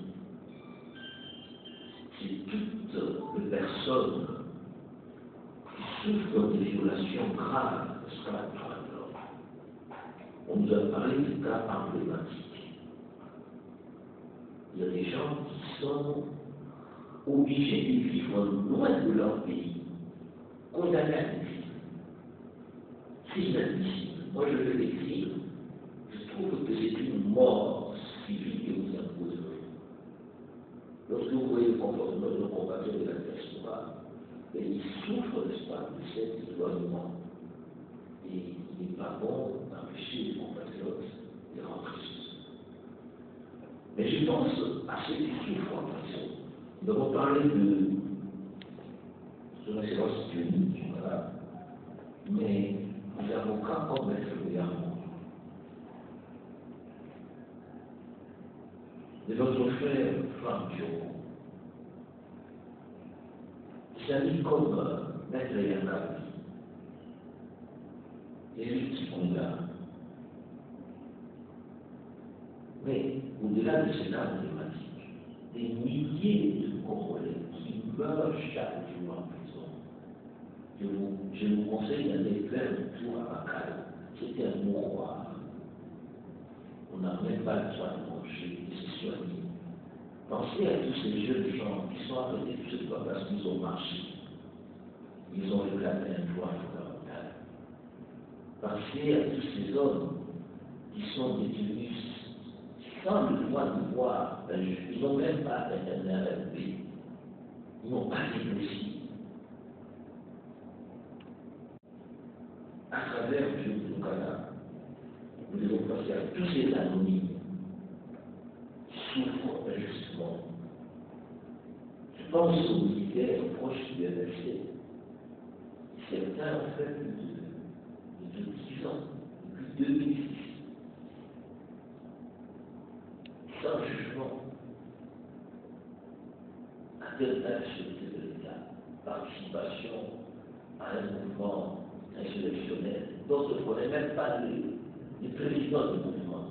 c'est toutes les personnes qui souffrent de violations graves de ce cas de droit de l'homme. On nous a parlé de cas emblématiques. Il y a des gens qui sont obligés de vivre loin de leur pays, condamnés à l'exil. C'est inadmissible. Moi, je veux l'écrire. Je trouve que c'est une mort civile que vous imposerez. Lorsque vous voyez le comportement de nos compatriotes de la diaspora, ils souffrent, n'est-ce pas, de cet éloignement. Et il n'est pas bon d'empêcher les compatriotes de rentrer chez eux. Mais je pense à ceux qui souffrent en prison. Nous avons parlé de son excellence Diony, voilà. Mais les avocats comme Maître Guillermo, de notre frère Franck Diongo, des amis comme Maître Yangabi, Éric Tikonga. Mais au-delà de ces cas emblématiques, des milliers de Congolais qui meurent chaque jour en prison. Je vous conseille d'aller faire le tour à Bakal. C'était un mouroir. On n'a même pas le droit de manger et se soigner. Pensez à tous ces jeunes gens qui sont arrêtés tout ce temps parce qu'ils ont marché. Ils ont réclamé un droit fondamental. Pensez à tous ces hommes qui sont détenus sans le droit de voir un juge. Ils n'ont même pas un RLP. Ils n'ont pas négocié. à travers le Canada, nous devons passer à tous ces anonymes qui souffrent injustement. Je pense aux militaires proches du MFC. Certains ont fait plus de 10 ans, depuis 2006. Sans jugement, à quel âge c'était de l'État, participation à un mouvement insurrectionnel dont on ne connaît même pas les présidents du mouvement.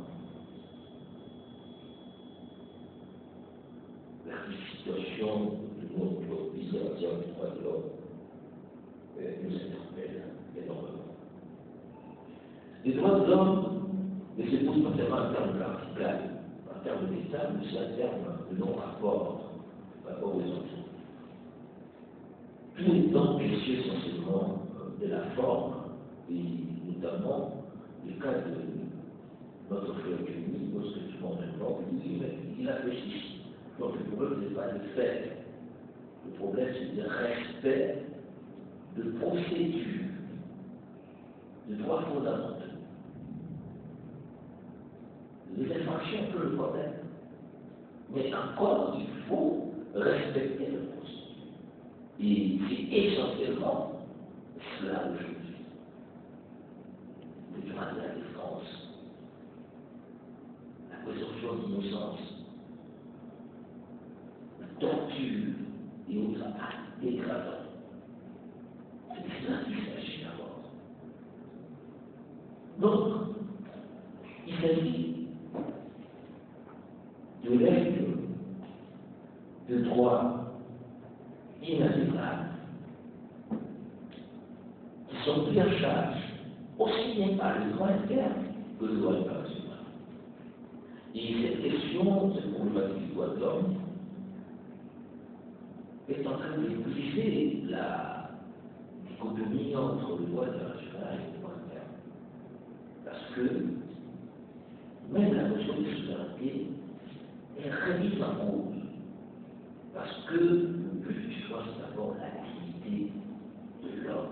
La situation de notre pays en matière de droits de l'homme nous interpelle énormément. Les droits de l'homme ne se posent pas seulement en termes vertical, en termes d'État, mais aussi en termes de non-rapport aux autres. Tout étant question essentiellement de la forme, et notamment le cas de notre frère Kémy, lorsque tout le monde il a réfléchi. Donc le problème, ce n'est pas le fait. Le problème, c'est le respect de procédure, de droits fondamentaux. Les infractions peuvent le problème, mais encore, il faut respecter le procédure. Et c'est essentiellement cela aujourd'hui. Le droit de la défense, la présomption d'innocence, la torture et autres actes dégradants. C'est de cela qu'il s'agit d'abord. Donc, il s'agit de règles de droit inaltérables qui sont pris en charge aussi bien par le droit interne que le droit international. Et cette question, cette problématique du droit de l'homme, est en train de briser la dichotomie entre le droit international et le droit interne. Parce que même la notion de souveraineté est remise en cause. Parce que le but du choix, c'est d'abord la dignité de l'homme.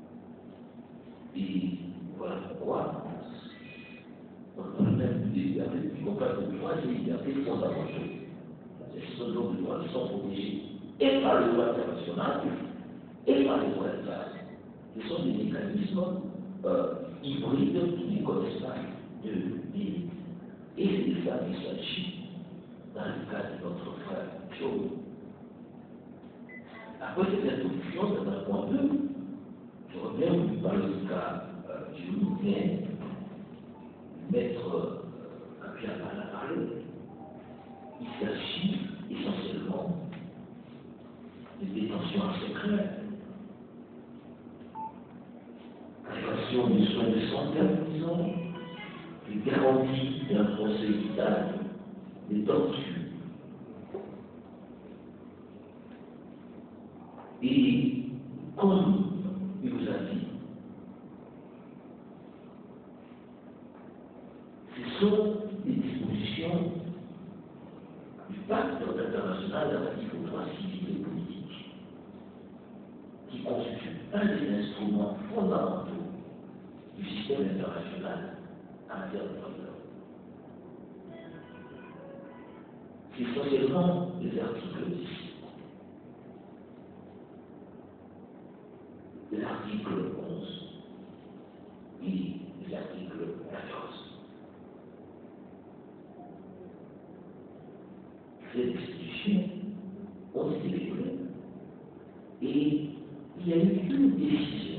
Et voilà pourquoi on parle même de liberté, puis on parle de droits et libertés fondamentaux. Ce sont donc des droits qui sont protégés et par le droit international et par le droit interne. Ce sont des mécanismes hybrides qui ne connaissent pas de limite. Et c'est de ça qu'il s'agit dans le cas de notre frère Claude. Après cette introduction, dans un point 2, je reviens par le cas du Louvien, maître Pierre-Mal a parlé. Il s'agit essentiellement de détention en secret, privation des soins de santé à prison, de garantie d'un procès équitable, des tortures. Et comme il vous a dit, ce sont des dispositions du pacte international relatif aux droits civils et politiques qui constituent un des instruments fondamentaux du système international en matière de droits de l'homme. C'est essentiellement les articles 10. L'article 11 et l'article 14. Ces discussions ont été déroulées et il y a eu une décision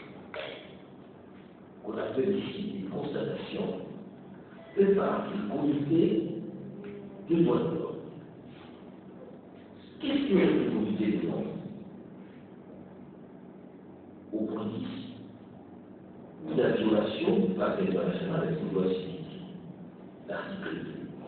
qu'on appelle ici une constatation faite par le comité des droits de l'homme. Qu'est-ce que le comité des droits de l'homme? Au point 10, la violation du pacte international des droits civiques, l'article 2.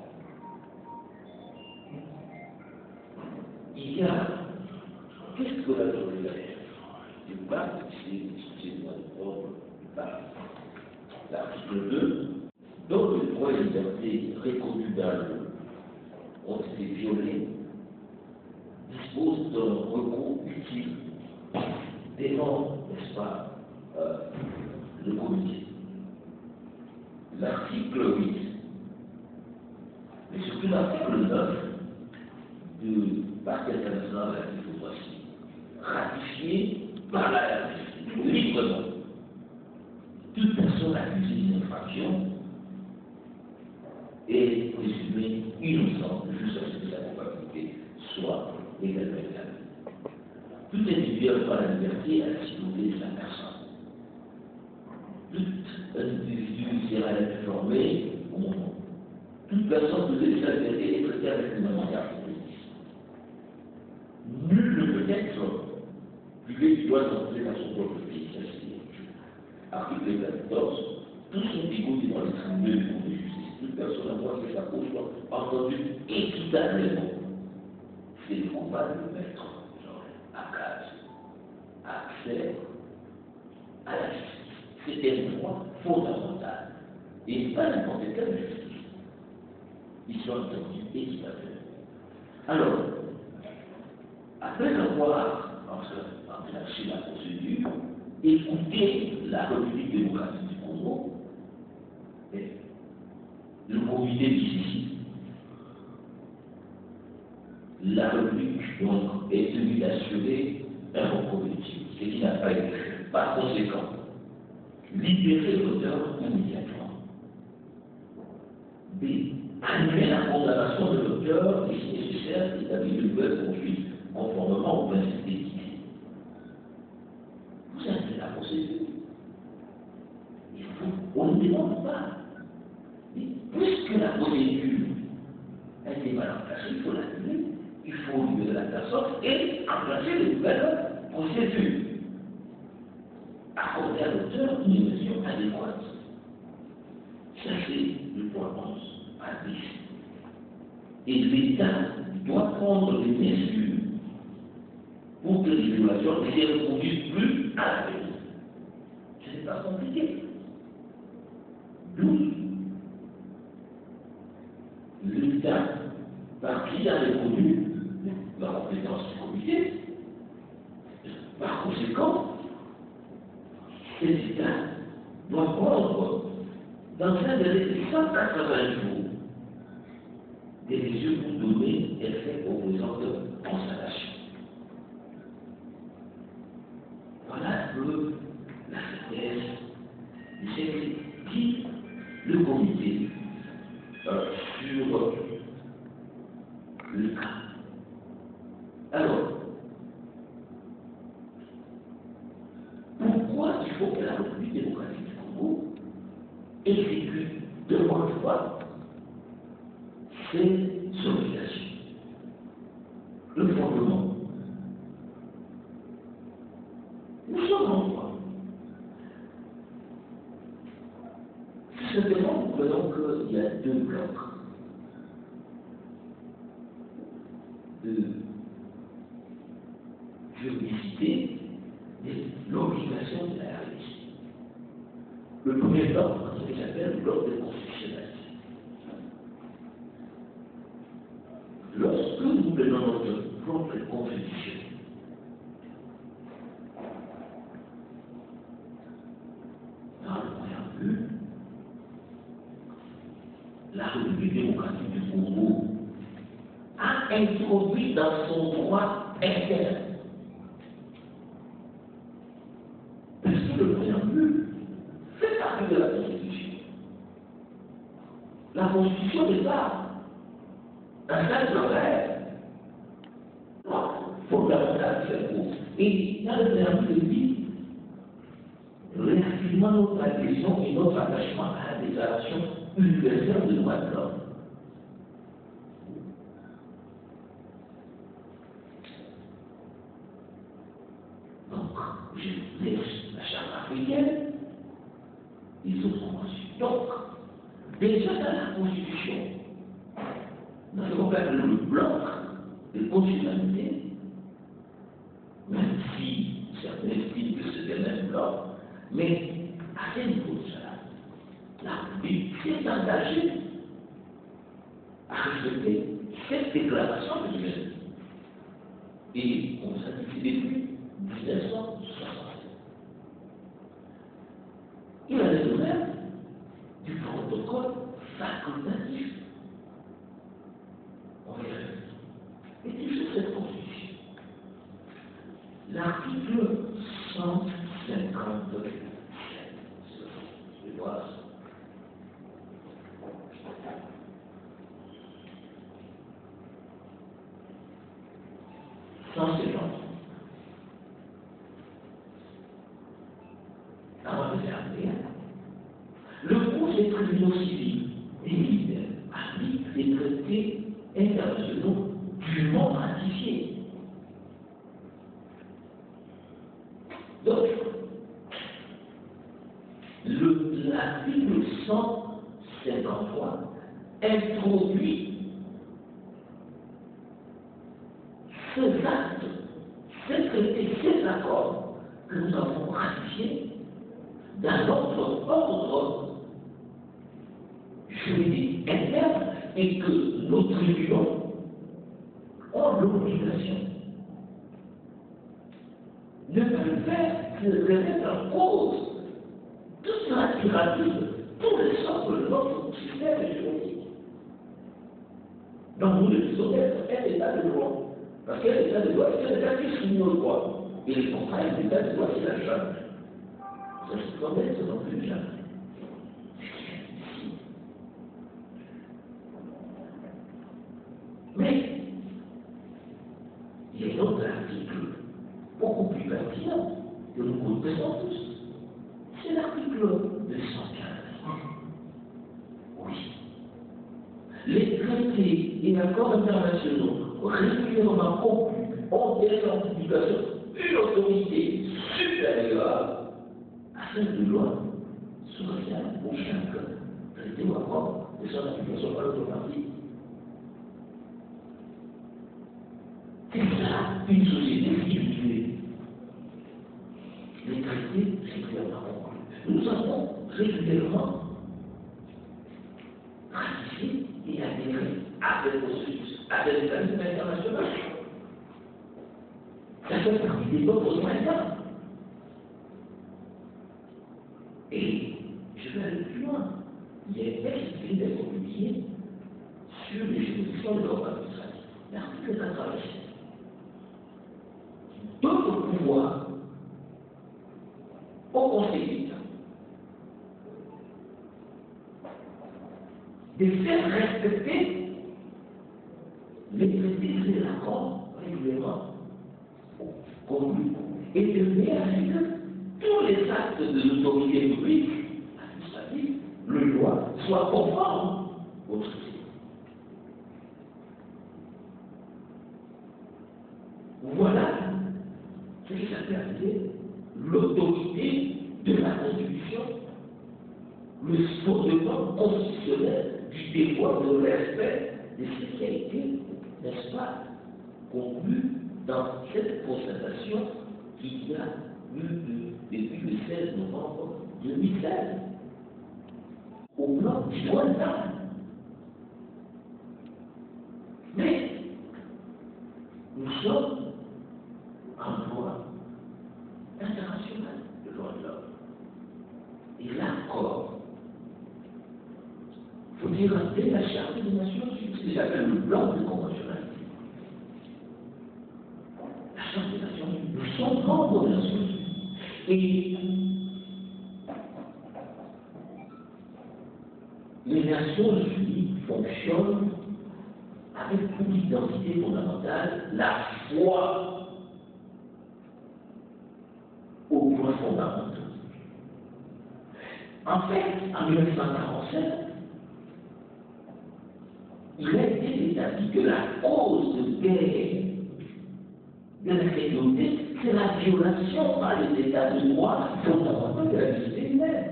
Il y a, qu'est-ce que la violation du pacte, c'est le droit de l'homme du pacte. L'article 2, donc les droits et libertés reconnus dans le ont été violés, dispose d'un recours utile dénonce, n'est-ce pas, le comité. L'article 8, mais surtout l'article 9 du Pacte international de la démocratie, ratifié par la RDC, librement. Toute personne accusée d'une infraction est présumée innocente jusqu'à ce que sa culpabilité soit légalement établie. Tout individu a la liberté à disposer de sa personne. Tout individu sera informé au moment. Toute personne peut laisser la liberté et traiter avec une manière politique. Nul ne peut être privé du droit d'entrer dans son propre pays. Article 14, tous sont égaux devant les tribunaux du Cour de justice. Toute personne a droit que sa cause soit entendue équitablement. C'est le combat de mettre à case accès à la justice. C'est un droit fondamental. Et pas n'importe quelle justice. Ils sont entendus équitablement. Alors, après avoir enclenché la procédure, écouter la République démocratique du Congo, le comité décide. La République donc est tenue d'assurer un recours politique, ce qui n'a pas été fait. Par conséquent, libérer l'auteur immédiatement. B. Annuler la condamnation de l'auteur et, si nécessaire, établir de nouvelles poursuites conformément au principe d'équité. Vous avez la procédure. On ne demande pas. Mais puisque la procédure a été mal enclenchée, il faut l'annuler. Il faut libérer la personne et enclencher de nouvelles procédures. Accorder à l'auteur une mesure adéquate. Ça, c'est le point 11 à 10. Et l'État doit prendre des mesures pour que les violations ne se reproduisent plus à l'avenir. Ce n'est pas compliqué. 12. L'État, par qui a reconnu la compétence du comité, par conséquent, cet État doit prendre, dans un délai de 180 jours, des mesures pour donner effet aux présentes constatations. Voilà un peu la synthèse de ce que dit le comité sur le cas. Alors, pourquoi il faut que la République démocratique du Congo exécute de bonne foi ses obligations? Le fondement. Nous sommes en droit. Tout simplement, nous prenons qu'il y a deux blocs de juridicité et l'obligation de la RDC. Le premier bloc, c'est ce que j'appelle le bloc de constitutionnalité. Lorsque nous prenons notre propre constitution, dans le préambule, la République démocratique du Congo a introduit dans son droit interne. Parce que le préambule fait partie de la Constitution. La Constitution n'est pas un simple rêve fondamental fait pour. Et dans le préambule, il dit réaffirmant notre adhésion et notre attachement à la déclaration universelle des droits de l'homme. Je laisse la charte africaine, les autres constitutions. Donc, déjà dans la Constitution, nous avons fait le bloc de constitutionnalité, même si certains estiment que c'est le même bloc, mais à quel niveau de cela, la République s'est engagée à respecter cette déclaration que je viens de dire. Et on s'est dit depuis 1960. Et toujours cette constitution. L'article 157, je vais voir ça. Le cours des tribunaux civils et militaires applique les traités internationaux dûment ratifiés. Donc, l'article 153 introduit ces actes, ces traités, ces accords que nous avons ratifiés dans notre ordre juridique interne et que nos tribunaux ont l'obligation de faire que remettre en cause toute la pyramide, tout le socle de notre système juridique. Donc nous le disons d'être un état de droit. Parce qu'un état de droit, c'est un état qui soumet au droit. Et le contraire d'un état de droit, c'est la jungle. Ça se connaît, c'est non plus jamais. Mais, il y a un autre article beaucoup plus pertinent que nous connaissons tous. C'est l'article 215. Oui. Les traités et accords internationaux régulièrement conclus ont dès leur publication une autorité supérieure à celle de loi sociale pour chaque traité ou accord de son application par l'autre partie. C'est ça une société civilisée. Les traités régulièrement conclus. Nous avons régulièrement ratifié et adhéré à des processus, à des mécanismes internationaux. Ça fait partie des autres moyens. Et je vais aller plus loin. Il y a un texte qui vient d'être publié sur les juridictions de l'ordre administratif. L'article 87. D'autres pouvoirs au Conseil d'État de faire respecter les traités et les accords régulièrement conclus et de vérifier que tous les actes de l'autorité publique administrative, le loi, soient conformes au traité. Voilà ce qui s'appelle appeler l'autorité de la Constitution, le fondement constitutionnel du devoir de respect de ce qui a été, n'est-ce pas, conclu dans cette constatation qu'il y a eu depuis le 16 novembre 2016 au plan du droit de l'homme. Mais nous sommes en droit international de droit de l'homme. Et là encore, il faut dire rappeler la Charte des Nations Unies, ce que j'appelle le plan de conventionnalité. La Charte des Nations Unies, nous sommes membres des Nations Unies. Et les Nations Unies fonctionnent avec une identité fondamentale, la foi aux droits fondamentaux. En fait, en 1947, il a été établi que la cause de guerre de la sécurité, c'est la violation par les États de droit fondamentaux de la dignité humaine.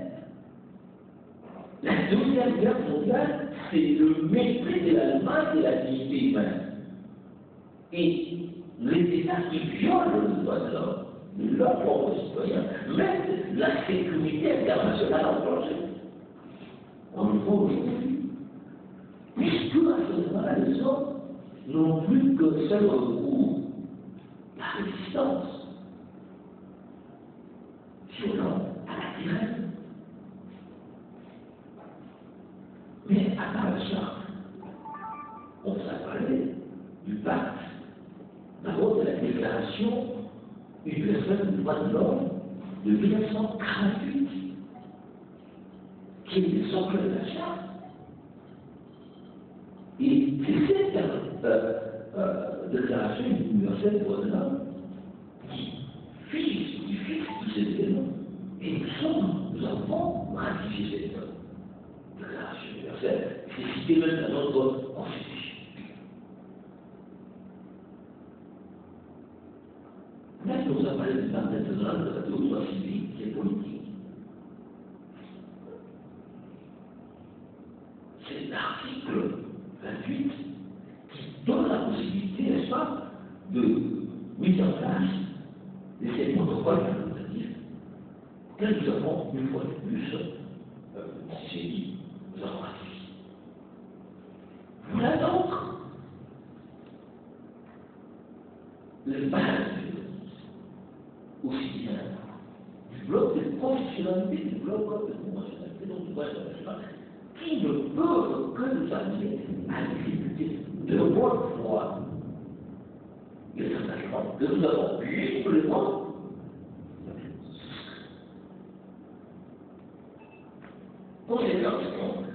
La Deuxième Guerre mondiale, c'est le mépris de l'Allemagne de la dignité humaine. Et les États qui violent les droits de l'homme, de leurs propres citoyens, mettent la sécurité internationale en danger. On le voit aujourd'hui. Puisque à ce moment-là, les hommes n'ont plus qu'un seul recours, la résistance violente à la tyrannie. Mais à part ça, on s'est parlé du pacte déclaration universelle des droits de l'homme de 1948, qui est le socle de la charte. Et c'est cette déclaration universelle des droits de l'homme qui fixe tous ces éléments. Et nous avons ratifié cette déclaration universelle. C'est cité même dans notre constitution. Mais nous avons parlé du plan national de la droit civique et politique. C'est l'article 28 qui donne la possibilité, n'est-ce pas, de mise en place de ces protocoles facultatifs que nous avons, une fois de plus, j'ai dit, nous avons ratifié. Voilà donc les bases aussi bien du bloc de constitutionnalité, du bloc de conventionnalité, donc du droit international, qui ne peuvent que nous amener à exécuter de bonne foi les engagements que nous avons librement. Conséquence,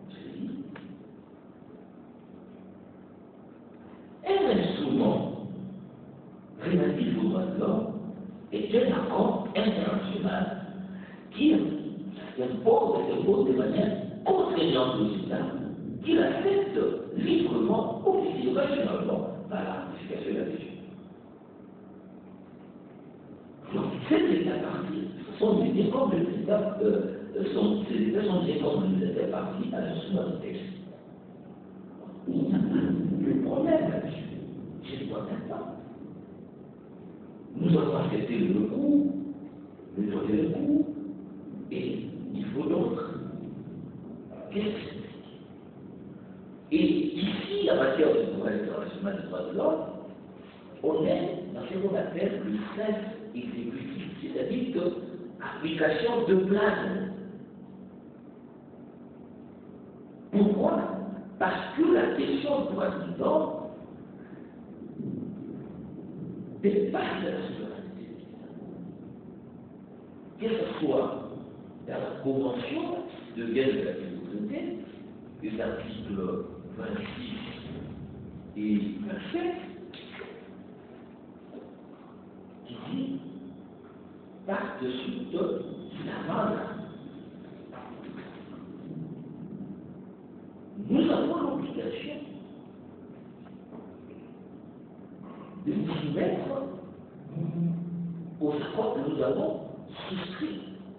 un instrument relatif aux droits de l'homme est un accord international qui impose de manière contraignante aux États, qui l'accepte librement, officiellement, par la ratification de la décision. Donc, ces États partis sont des comme les États sont des comme les États partis à l'instrument du texte. Il n'y a pas de problème là-dessus. Je ne vois même pas. Nous avons accepté le recours, le droit de recours, et il faut donc qu'est-ce. Et ici, en matière de droit international des droits de l'homme, on est dans ce qu'on appelle le self-exécutif, c'est-à-dire que application de plan. Pourquoi? Parce que la question du droit de l'homme dépasse la souveraineté. Que ce soit dans la Convention de Vienne de la Sécurité, les articles 26 et 27, qui dit par-dessus de la mandat. Nous avons l'obligation de nous soumettre aux accords que nous avons souscrits.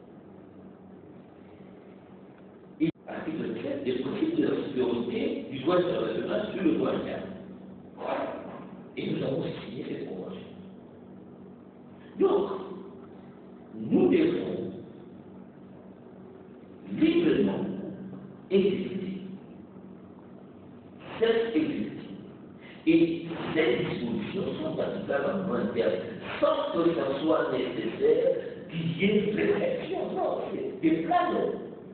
Et l'article 7 des principes de la supériorité du droit international sur le droit interne. Et nous avons signé cette convention. Donc, nous devons librement exécuter, self-exécuter. Et ces dispositions sont applicables en droit interne sans que ça soit nécessaire qu'il y ait une réflexion. Non, c'est des plans.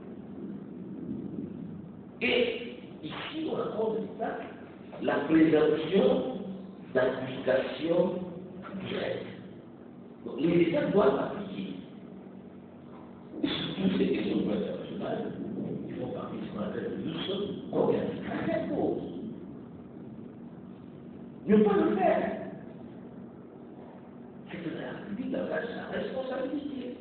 Et ici, on accorde l'État la présomption d'application directe. Donc, les États doivent appliquer. Surtout ces questions de droit international, ils font partie de ce qu'on appelle le luxe organique. Ça s'impose. Ne pas le faire, c'est que la République engage sa responsabilité.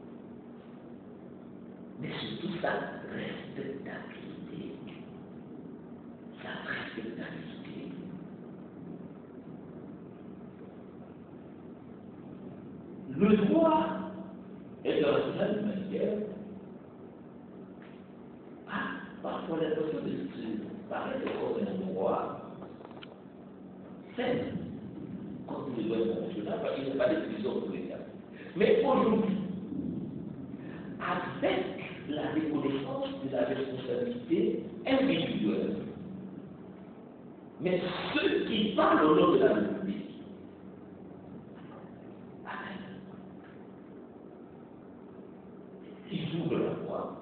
Mais surtout sa respectabilité. Sa respectabilité. Le droit international humanitaire a parfois l'impression de se paraître comme un droit faible contre les droits internationaux parce qu'il n'y a pas de prison pour l'État. Mais aujourd'hui, avec la reconnaissance de la responsabilité individuelle, mais ceux qui parlent au nom de la République, ils ouvrent la voie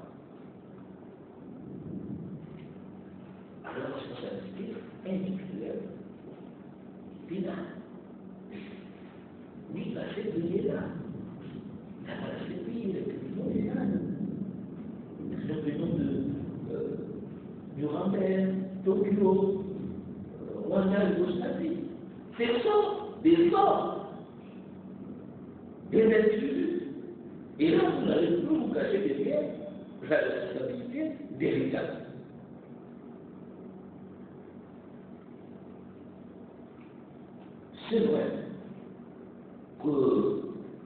à la responsabilité individuelle pénale. CPI est là. La CPI, est là. Nous venons de Nuremberg, Tokyo, Rwanda, Yougoslavie. Ce sont des hommes, des vertus. Et là, vous n'allez plus vous cacher derrière la responsabilité des États. C'est vrai qu'on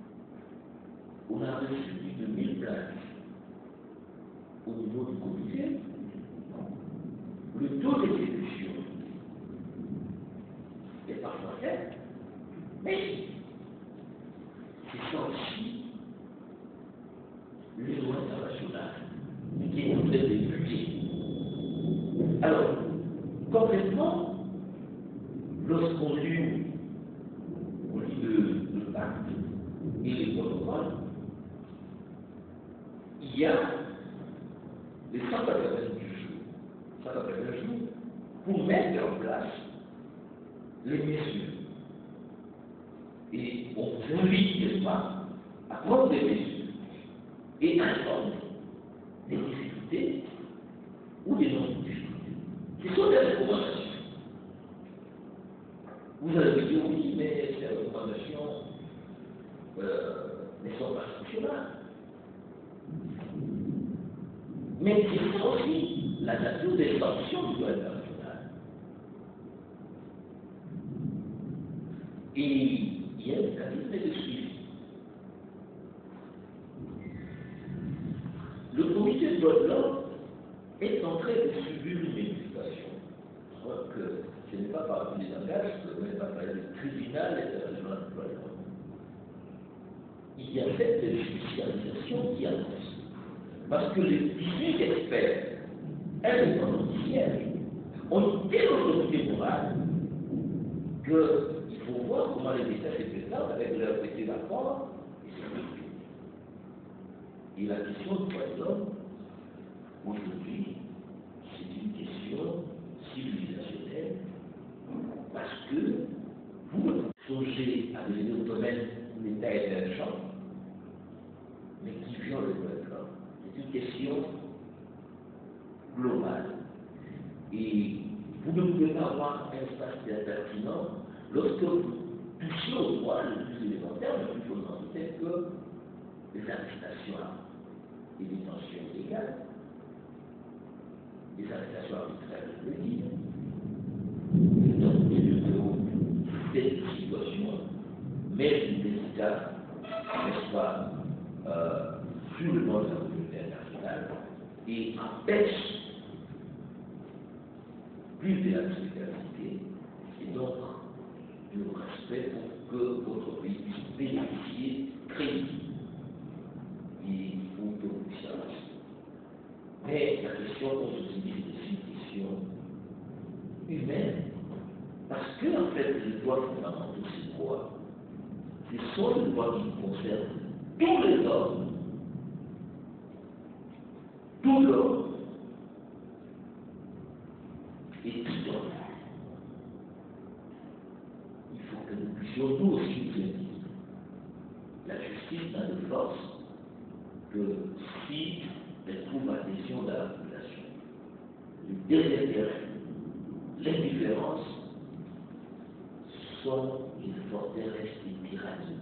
a reçu plus de 1000 plaintes au niveau du comité. Le taux d'exécution est parfois faible, mais c'est ça aussi les lois internationales qui nous aident des budgets. Alors, concrètement, lorsqu'on lit le pacte et les protocoles, il y a les 180 jours pour mettre en place les mesures. Et on vous invite, n'est-ce pas, à prendre des mesures et attendre des difficultés ou des non-difficultés. Ce sont des recommandations. Vous allez me dire oui, mais ces recommandations ne sont pas fonctionnables. Mais c'est aussi la nature des sanctions du droit international. Et il y a un mécanisme de suivi. Le comité de droits de l'homme est en train de subir une modification. Je crois que ce n'est pas parmi les langages, ce n'est pas parmi le tribunal international des droits de l'homme. Il y a cette judiciarisation qui avance. Parce que les 18 experts indépendants siègent ont une telle autorité morale qu'il faut voir comment les États se présentent avec leur petit rapport et sécurité. Et la question du droit de l'homme, aujourd'hui, c'est une question civilisationnelle parce que vous songez à devenir au domaine où l'État est émergent, mais qui viole le droit de l'homme. C'est une question globale. Et vous ne pouvez pas avoir un espace pertinent lorsque vous touchez au droit le plus élémentaire, le plus fondamental, que les arrestations et les détentions illégales, les arrestations arbitraires de l'Église, cette situation met les États, n'est-ce pas, sur le plan de la communauté internationale et empêche plus de la solidarité et donc du respect pour que votre pays puisse bénéficier crédit. Il faut que vous puissiez. Mais la question qu'on se dit, c'est une question humaine, parce que en fait, les droits fondamentaux, c'est quoi? Ce sont les droits qui concernent tous les hommes, tout l'homme et tout homme. Il faut que nous puissions nous aussi nous dire. La justice n'a de force que si elle trouve adhésion de la population. Le désintérêt, l'indifférence sont les forteresses des tyrannies.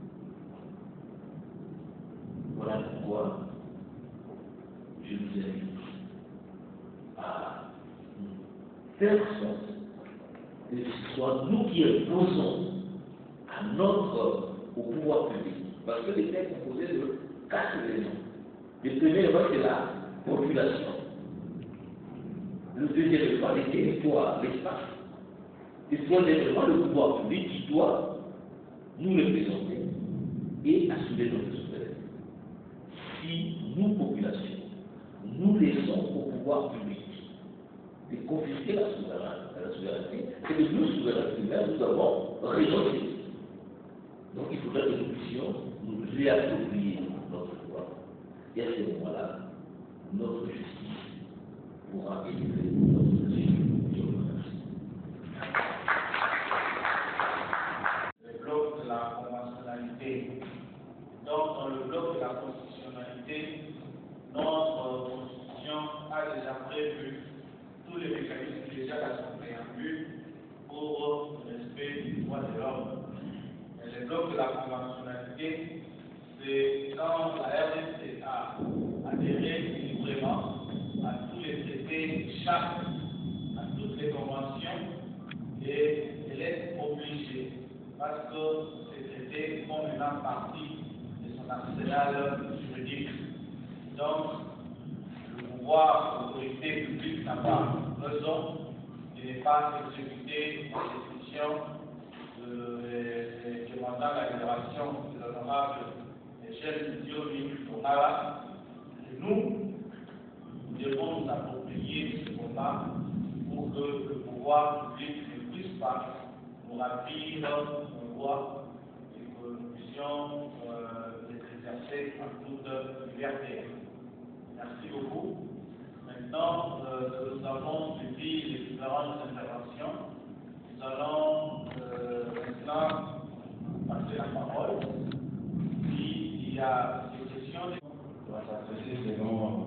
Voilà pourquoi je vous invite à faire en sorte que ce soit nous qui imposons au pouvoir public. Parce que l'État est composé de 4 éléments. Le premier élément, c'est la population. Le deuxième élément, les territoires, l'espace. Le troisième élément, le pouvoir public qui doit nous représenter et assurer notre souveraineté. Si nous, population, nous laissons au pouvoir public de confisquer la souveraineté, c'est que nous, souverains, nous avons renoncé. Donc il faudrait que nous puissions nous réapproprier notre pouvoir. Et à ce moment-là, notre justice pourra élever notre société. Je vous remercie. Le bloc de la conventionnalité parce que ces traités font maintenant partie de son arsenal juridique. Donc, le pouvoir, l'autorité publique n'a pas raison de ne pas exécuter les décisions demandant la libération de l'honorable Michel Diomi Tongala. Nous devons nous approprier ce combat pour que le pouvoir public ne puisse pas nous ravir nos droits et que nous puissions les exercer en toute liberté. Merci beaucoup. Maintenant que nous avons suivi les différentes interventions, nous allons maintenant passer la parole. S'il y a des questions, on va s'adresser selon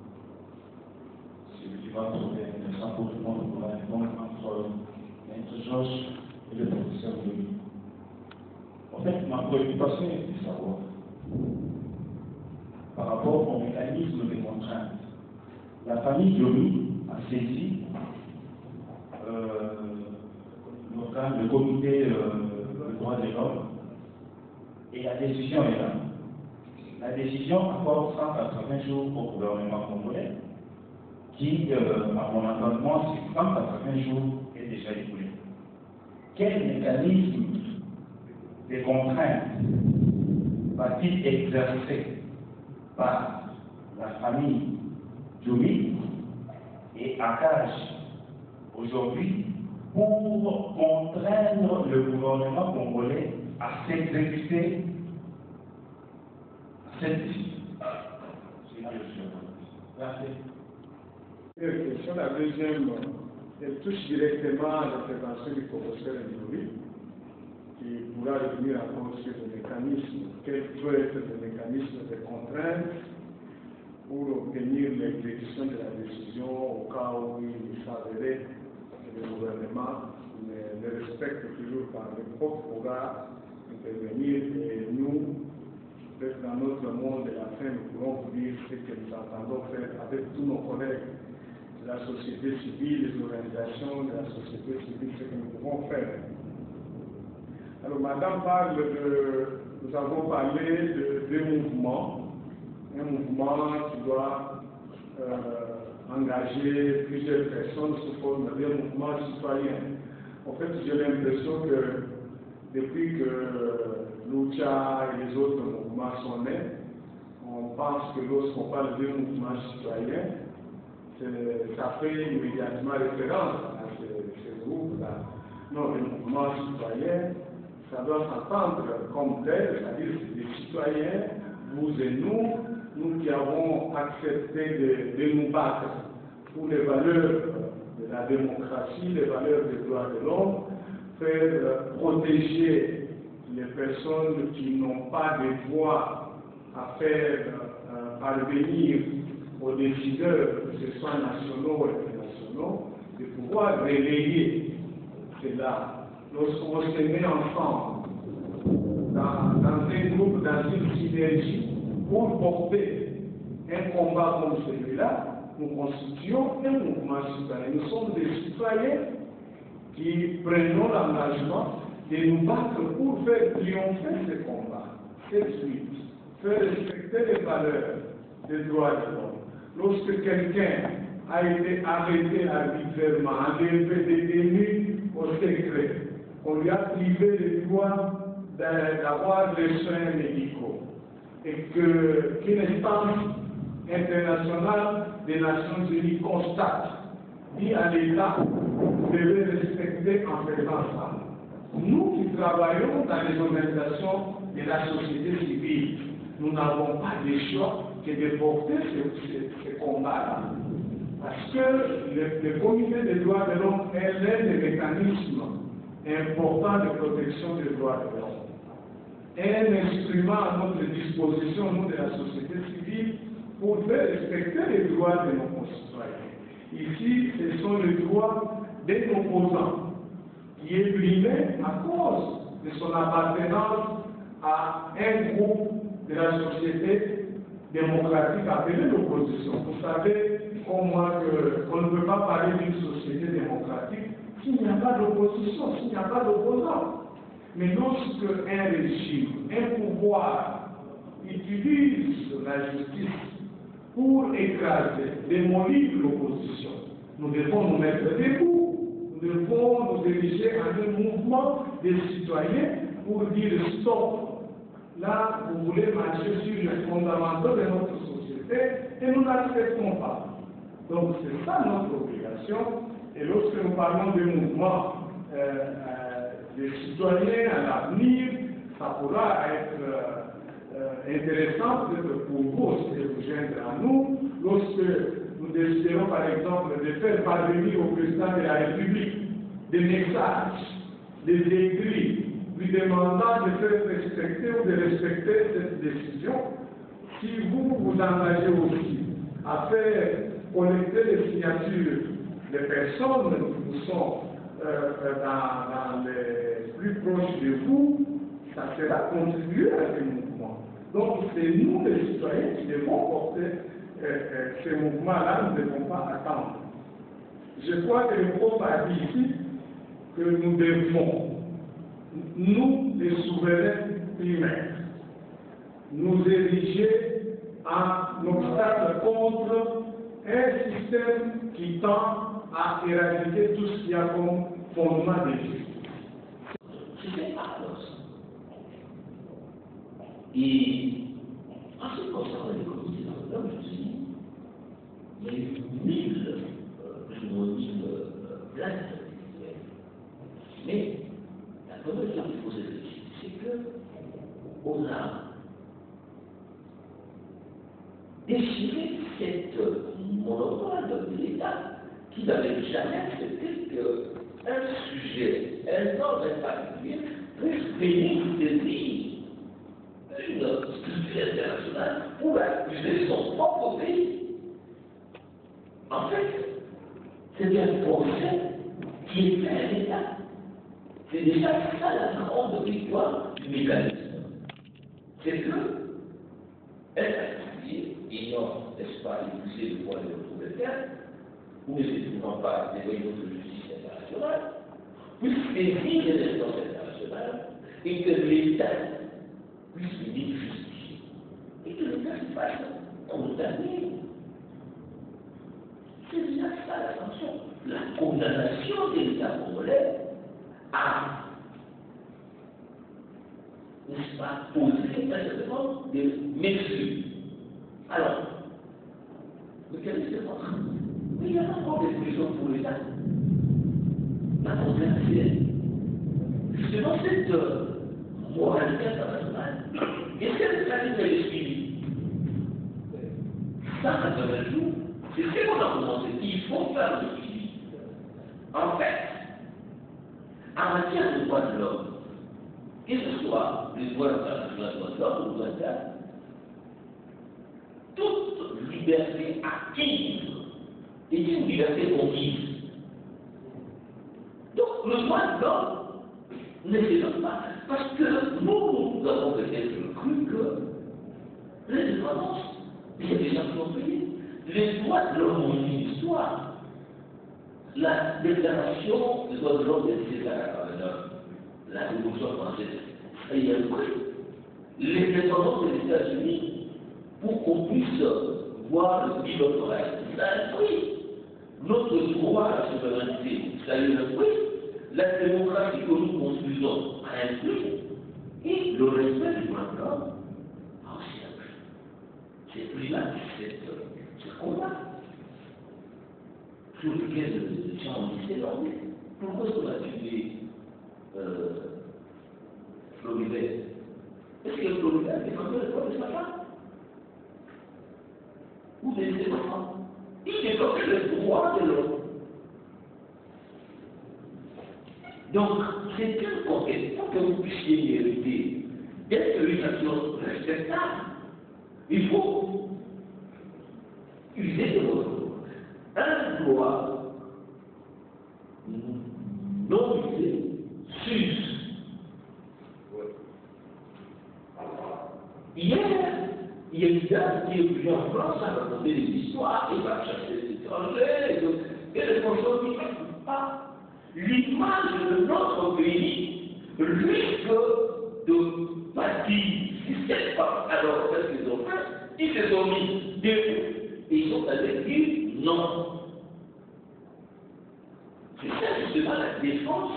ce qui va trouver intéressant pour tout le monde pour la réponse entre Maître Georges et le professeur Louis. En fait, ma préoccupation est de savoir, par rapport au mécanisme de contrainte, la famille Diomi a saisi le comité des droits de l'homme et la décision est là. La décision accorde 180 jours au gouvernement congolais qui, à mon entendement, ces 180 jours est déjà écoulé. Quel mécanisme de contrainte va-t-il exercer par la famille Diomi et Akash aujourd'hui pour contraindre le gouvernement congolais à s'exécuter cette décision? Merci. Question, la deuxième, elle touche directement à l'intervention du professeur Ndioui, qui pourra revenir encore sur le mécanisme, quel peut être le mécanisme de contrainte pour obtenir l'exécution de la décision au cas où il s'avérait que le gouvernement ne respecte toujours par le propre pourra intervenir et nous, peut-être dans notre monde de la fin, nous pourrons vous dire ce que nous entendons faire avec tous nos collègues de la société civile, les organisations de la société civile, ce que nous pouvons faire. Alors, madame parle nous avons parlé de deux mouvements. Un mouvement qui doit engager plusieurs personnes sous forme d'un mouvement citoyen. En fait, j'ai l'impression que depuis que l'UCHA et les autres mouvements sont nés, on pense que lorsqu'on parle de mouvement citoyen, ça fait immédiatement référence à ce groupe-là. Non, le mouvement citoyen, ça doit s'entendre comme tel, c'est-à-dire des citoyens, vous et nous qui avons accepté de nous battre pour les valeurs de la démocratie, les valeurs des droits de l'homme, faire protéger les personnes qui n'ont pas de voix à faire parvenir aux décideurs, que ce soit nationaux ou internationaux, de pouvoir relayer cela. Lorsqu'on se met ensemble dans un groupe, dans une synergie, pour porter un combat comme celui-là, nous constituons un mouvement citoyen. Nous sommes des citoyens qui prenons l'engagement de nous battre pour faire triompher ce combat, cette lutte, faire respecter les valeurs des droits de l'homme. Lorsque quelqu'un a été arrêté arbitrairement, enlevé des détenus au secret, on lui a privé le droit d'avoir des soins médicaux, et qu'une instance internationale des Nations Unies constate, dit à l'État, vous devez respecter en faisant ça. Nous qui travaillons dans les organisations de la société civile, nous n'avons pas de choix que de porter ce combat-là. Parce que le comité des droits de l'homme est l'un des mécanismes importants de protection des droits de l'homme. Un instrument à notre disposition, nous, de la société civile, pour faire respecter les droits de nos concitoyens. Ici, ce sont les droits des opposants, qui est brimé à cause de son appartenance à un groupe de la société démocratique appelé l'opposition. Vous savez, comme moi, qu'on ne peut pas parler d'une société démocratique s'il n'y a pas d'opposition, s'il n'y a pas d'opposants. Mais lorsque un régime, un pouvoir utilise la justice pour écraser, démolir l'opposition, nous devons nous mettre debout, nous devons nous diriger à un mouvement des citoyens pour dire stop. Là, vous voulez marcher sur les fondamentaux de notre société et nous n'acceptons pas. Donc c'est ça notre obligation. Et lorsque nous parlons de mouvement des citoyens à l'avenir, ça pourra être intéressant peut-être pour vous aussi de vous joindre à nous. Lorsque nous déciderons par exemple de faire parvenir au président de la République des messages, des écrits, lui demandant de faire respecter ou de respecter cette décision, si vous vous engagez aussi à faire collecter les signatures des personnes qui vous sont dans les plus proches de vous, ça sera contribuer à ce mouvement. Donc c'est nous les citoyens qui devons porter ce mouvement-là, nous ne devons pas attendre. Je crois que le prof a dit ici que nous devons, nous les souverains primaires, nous ériger en obstacle contre un système qui tend à éradiquer tout ce qui a comme fondement des justices. C'était paradoxe. Et en ce qui concerne les communautés de l'homme, je me suis dit, il y a eu 1000 plaintes. Mais la première chose qu'il faut se dire, c'est qu'on a déchiré cette monopole de l'État qui n'avait jamais accepté qu'un sujet, un ordre particulier, puisse venir saisir une structure internationale pour accuser son propre pays. En fait, c'est un procès qui est fait à l'État. C'est déjà ça la grande victoire du mécanisme. C'est que un particulier ignore, n'est-ce pas, les poussées de poids de notre terre, ou ne se trouvant pas des voyous de justice internationale, puisse saisir les instances internationales et que l'État puisse venir justifier. Et que l'État se fasse condamner. C'est déjà ça la sanction. La condamnation de l'État congolais à, n'est-ce pas, poser un certain nombre de mesures. Alors, mais quelle est cette entrée? Mais il y a encore des prisons pour l'État. La contrainte, c'est justement cette moralité internationale. Et cette pratique est suivie. 180 jours, c'est ce qu'on a commencé. Il faut faire le suivi. En fait, en matière de droits de l'homme, que ce soit les droits internationaux de l'homme ou de l'État, toute liberté acquise est une liberté conquise. Donc le droit de l'homme ne s'étonne pas, parce que nous avons peut-être cru que les indépendances, il y a des gens qui ont payé. Les droits de l'homme ont une histoire. La déclaration des droits de l'homme de 1789, la Révolution française, il y a le prix. L'indépendance des États-Unis, pour qu'on puisse voir le pilote, ça a un prix. Notre droit à la souveraineté, ça a eu un prix. La démocratie que nous construisons a un prix. Et le respect du droit de l'homme a aussi un prix. C'est prix-là, c'est ce combat. Sur lequel les gens ont dit c'est l'anglais. Pourquoi est-ce qu'on a tué Floribert? Est-ce que Floribert a défendu le droit de sa femme? Ou de ses enfants? Il défendait le droit de l'homme. Donc, c'est une conquête pour que vous puissiez hériter d'une civilisation respectable. Il faut user de votre droit. Un droit non usé s'use. Hier, il y a une dame qui est venue en France à raconter des histoires, et va chercher les étrangers, et les Français ne pas. L'image de notre pays, lui, que de partir. Si cette femme, alors qu'est-ce qu'ils ont fait? Ils se sont mis debout et ils sont allés dire non. C'est ça justement la défense.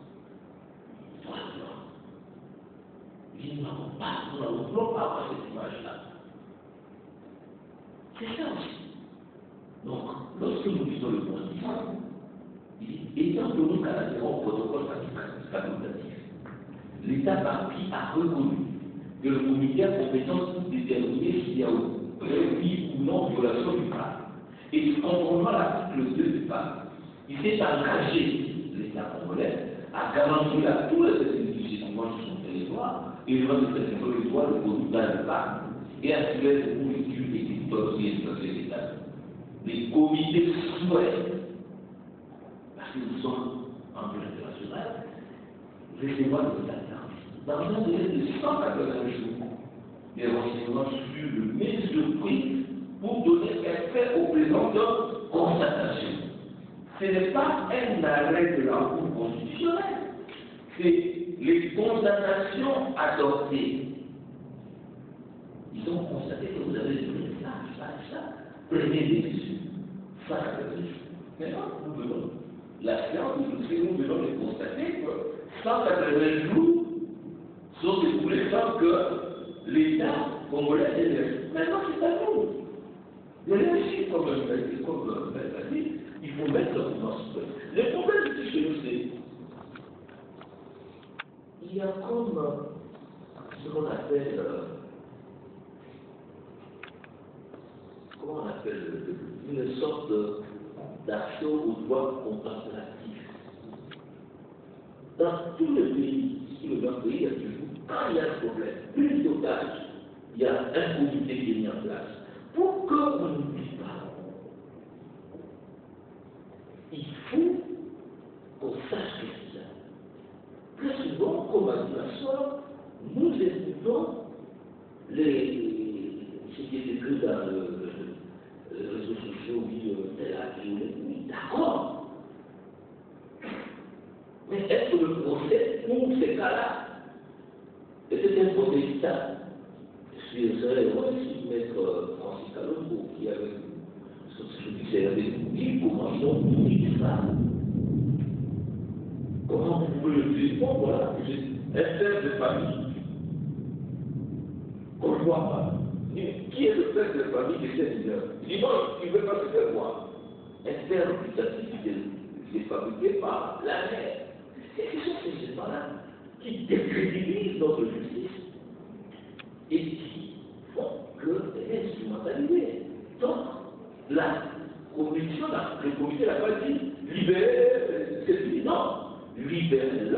Nous n'avons pas avoir cette image-là. C'est ça aussi. Donc, lorsque nous disons le constitution, étant que nous canadiens au protocole facultatif, l'État parti a reconnu que le comité a compétence pour déterminer s'il y a oui ou non violation du pacte. Et conformément à l'article 2 du pacte, il s'est engagé, l'État congolais, à garantir à tous les institutions sur son territoire et devant ce territoire le produit dans le pacte et assurer le nourriture et du dossier de l'État. Les comités souhaitent, parce que nous sommes en plan international, recevoir des attaques. Dans un délai de 180 jours, des renseignements sur le mesure prise pour donner un fait au président de constatation. Ce n'est pas un arrêt de la Cour constitutionnelle, c'est les constatations adoptées. Ils ont constaté que vous avez donné ça, prenez des décisions. Ça, maintenant, nous venons, la séance de nous venons de constater que 180 jours sont écoulés sans que l'État congolais ait réagi. Maintenant, c'est à nous de réagir comme un dit, il faut mettre dans ce point. Le problème ici chez nous, c'est il y a comme ce qu'on appelle comment on appelle une sorte d'action au droit contemplatif. Dans tous les pays, ici le grand pays, il y a toujours, quand il y a un problème, plus d'otages, il y a un comité qui est mis en place. Pour qu'on n'oublie pas, il faut qu'on sache ce qu'il y a. Très souvent, comme a dit la soeur, nous écoutons ce qui est écrit dans les réseaux sociaux, oui, tel acte, oui, d'accord. Mais est-ce que le procès, pour ces cas-là, c'est un procès équitable? Je serais heureux si Maître Francis Kalongo, qui avait ce avec nous, comment ils ont dit ça? Comment vous pouvez le dire? Bon, voilà, un père de famille qu'on ne voit pas. Qui est le père de famille qui était mineur? Il dit non, il ne veut pas se faire voir. Un père qui est fabriqué par la mère. Et ce sont ces gens-là qui décrédibilisent notre justice et qui font que est instrumentalisée. Donc, la commission, le comité n'a pas dit libérer, c'est dit non. Libérez-le